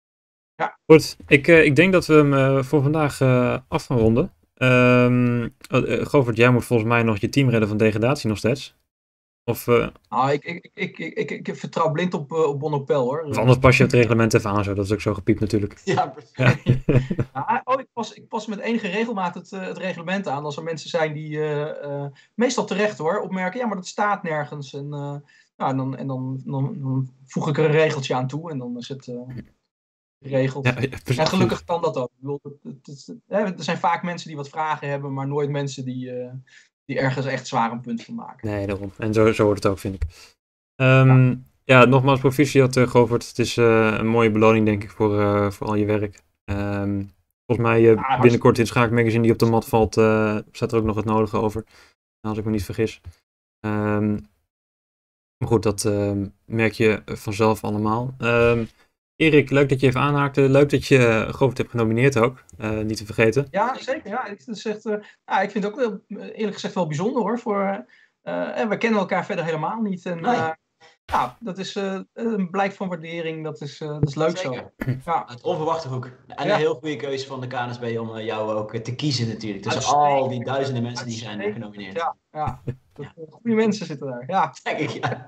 Ja. Goed, ik, uh, ik denk dat we hem uh, voor vandaag uh, af gaan ronden. Um, uh, Govert, jij moet volgens mij nog je team redden van degradatie nog steeds. Of, uh... nou, ik, ik, ik, ik, ik, ik vertrouw blind op, uh, op Bonopel, hoor. Of anders pas je het reglement even aan, zo. Dat is ook zo gepiept natuurlijk. Ja, precies. Ja. Ja, oh, ik, pas, ik pas met enige regelmaat het, uh, het reglement aan. Als er mensen zijn die, uh, uh, meestal terecht hoor, opmerken, ja, maar dat staat nergens. En, uh, nou, en, dan, en dan, dan, dan voeg ik er een regeltje aan toe en dan is het uh, geregeld. Ja, ja, en gelukkig kan dat ook. Ik bedoel, het, het, het, het, hè, er zijn vaak mensen die wat vragen hebben, maar nooit mensen die... Uh, die ergens echt zwaar een punt van maken. Nee, daarom. En zo, zo wordt het ook, vind ik. Um, ja. ja, nogmaals proficiat, uh, Govert. Het is uh, een mooie beloning, denk ik, voor, uh, voor al je werk. Um, volgens mij uh, ja, binnenkort in Schaak Magazine die op de mat valt, uh, staat er ook nog het nodige over. Als ik me niet vergis. Um, maar goed, dat uh, merk je vanzelf allemaal. Um, Erik, leuk dat je even aanhaakte. Leuk dat je uh, Govert hebt genomineerd ook. Uh, niet te vergeten. Ja, zeker. Ja, ik, dat echt, uh, ja, ik vind het ook wel, eerlijk gezegd wel bijzonder hoor. Voor, uh, en we kennen elkaar verder helemaal niet. En, uh, nee. Ja, dat is uh, een blijk van waardering. Dat is, uh, dat is leuk zeker. Zo. Ja. Het onverwachte hoek. En ja. een heel goede keuze van de K N S B om jou ook te kiezen natuurlijk. Tussen al die duizenden mensen die zijn genomineerd. Ja, ja. ja. Goede mensen zitten daar. Ja. Denk ik, ja.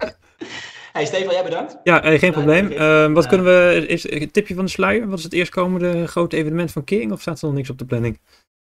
Hey Stefan, jij bedankt. Ja, hey, geen probleem. Uh, wat uh, kunnen we, is een tipje van de sluier? Wat is het eerstkomende grote evenement van King? Of staat er nog niks op de planning?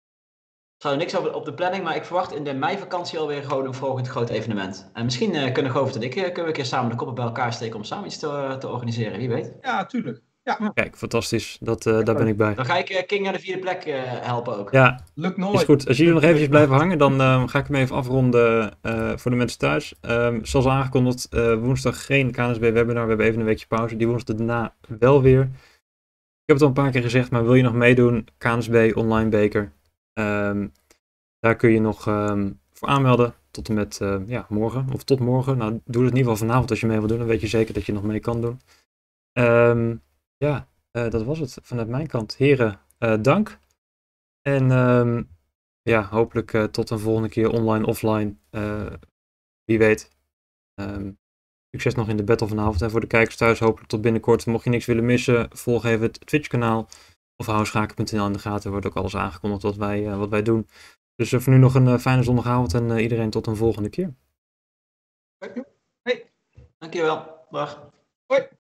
Er staat niks op de planning, maar ik verwacht in de meivakantie alweer gewoon een volgend groot evenement. En misschien uh, kunnen Govert en ik uh, kunnen we een keer samen de koppen bij elkaar steken om samen iets te, uh, te organiseren, wie weet. Ja, tuurlijk. Ja. Kijk, fantastisch. Dat, uh, daar ben ik bij. Dan ga ik uh, King naar de vierde plek uh, helpen ook. Ja, lukt nooit. Is goed. Als jullie nog eventjes blijven hangen, dan uh, ga ik hem even afronden uh, voor de mensen thuis. Um, zoals aangekondigd, uh, woensdag geen K N S B webinar. We hebben even een weekje pauze. Die woensdag daarna wel weer. Ik heb het al een paar keer gezegd, maar wil je nog meedoen? K N S B Online Beker. Um, daar kun je nog um, voor aanmelden. Tot en met uh, ja, morgen. Of tot morgen. Nou, doe het in ieder geval vanavond als je mee wil doen. Dan weet je zeker dat je nog mee kan doen. Um, ja, uh, dat was het vanuit mijn kant. Heren, uh, dank. En um, ja, hopelijk uh, tot een volgende keer online, offline. Uh, wie weet. Um, succes nog in de battle vanavond. En voor de kijkers thuis hopelijk tot binnenkort. Mocht je niks willen missen, volg even het Twitch kanaal. Of hou schaken punt n l in de gaten. Er wordt ook alles aangekondigd wat wij, uh, wat wij doen. Dus uh, voor nu nog een uh, fijne zondagavond. En uh, iedereen tot een volgende keer. Hey. Dankjewel. Dag. Hoi.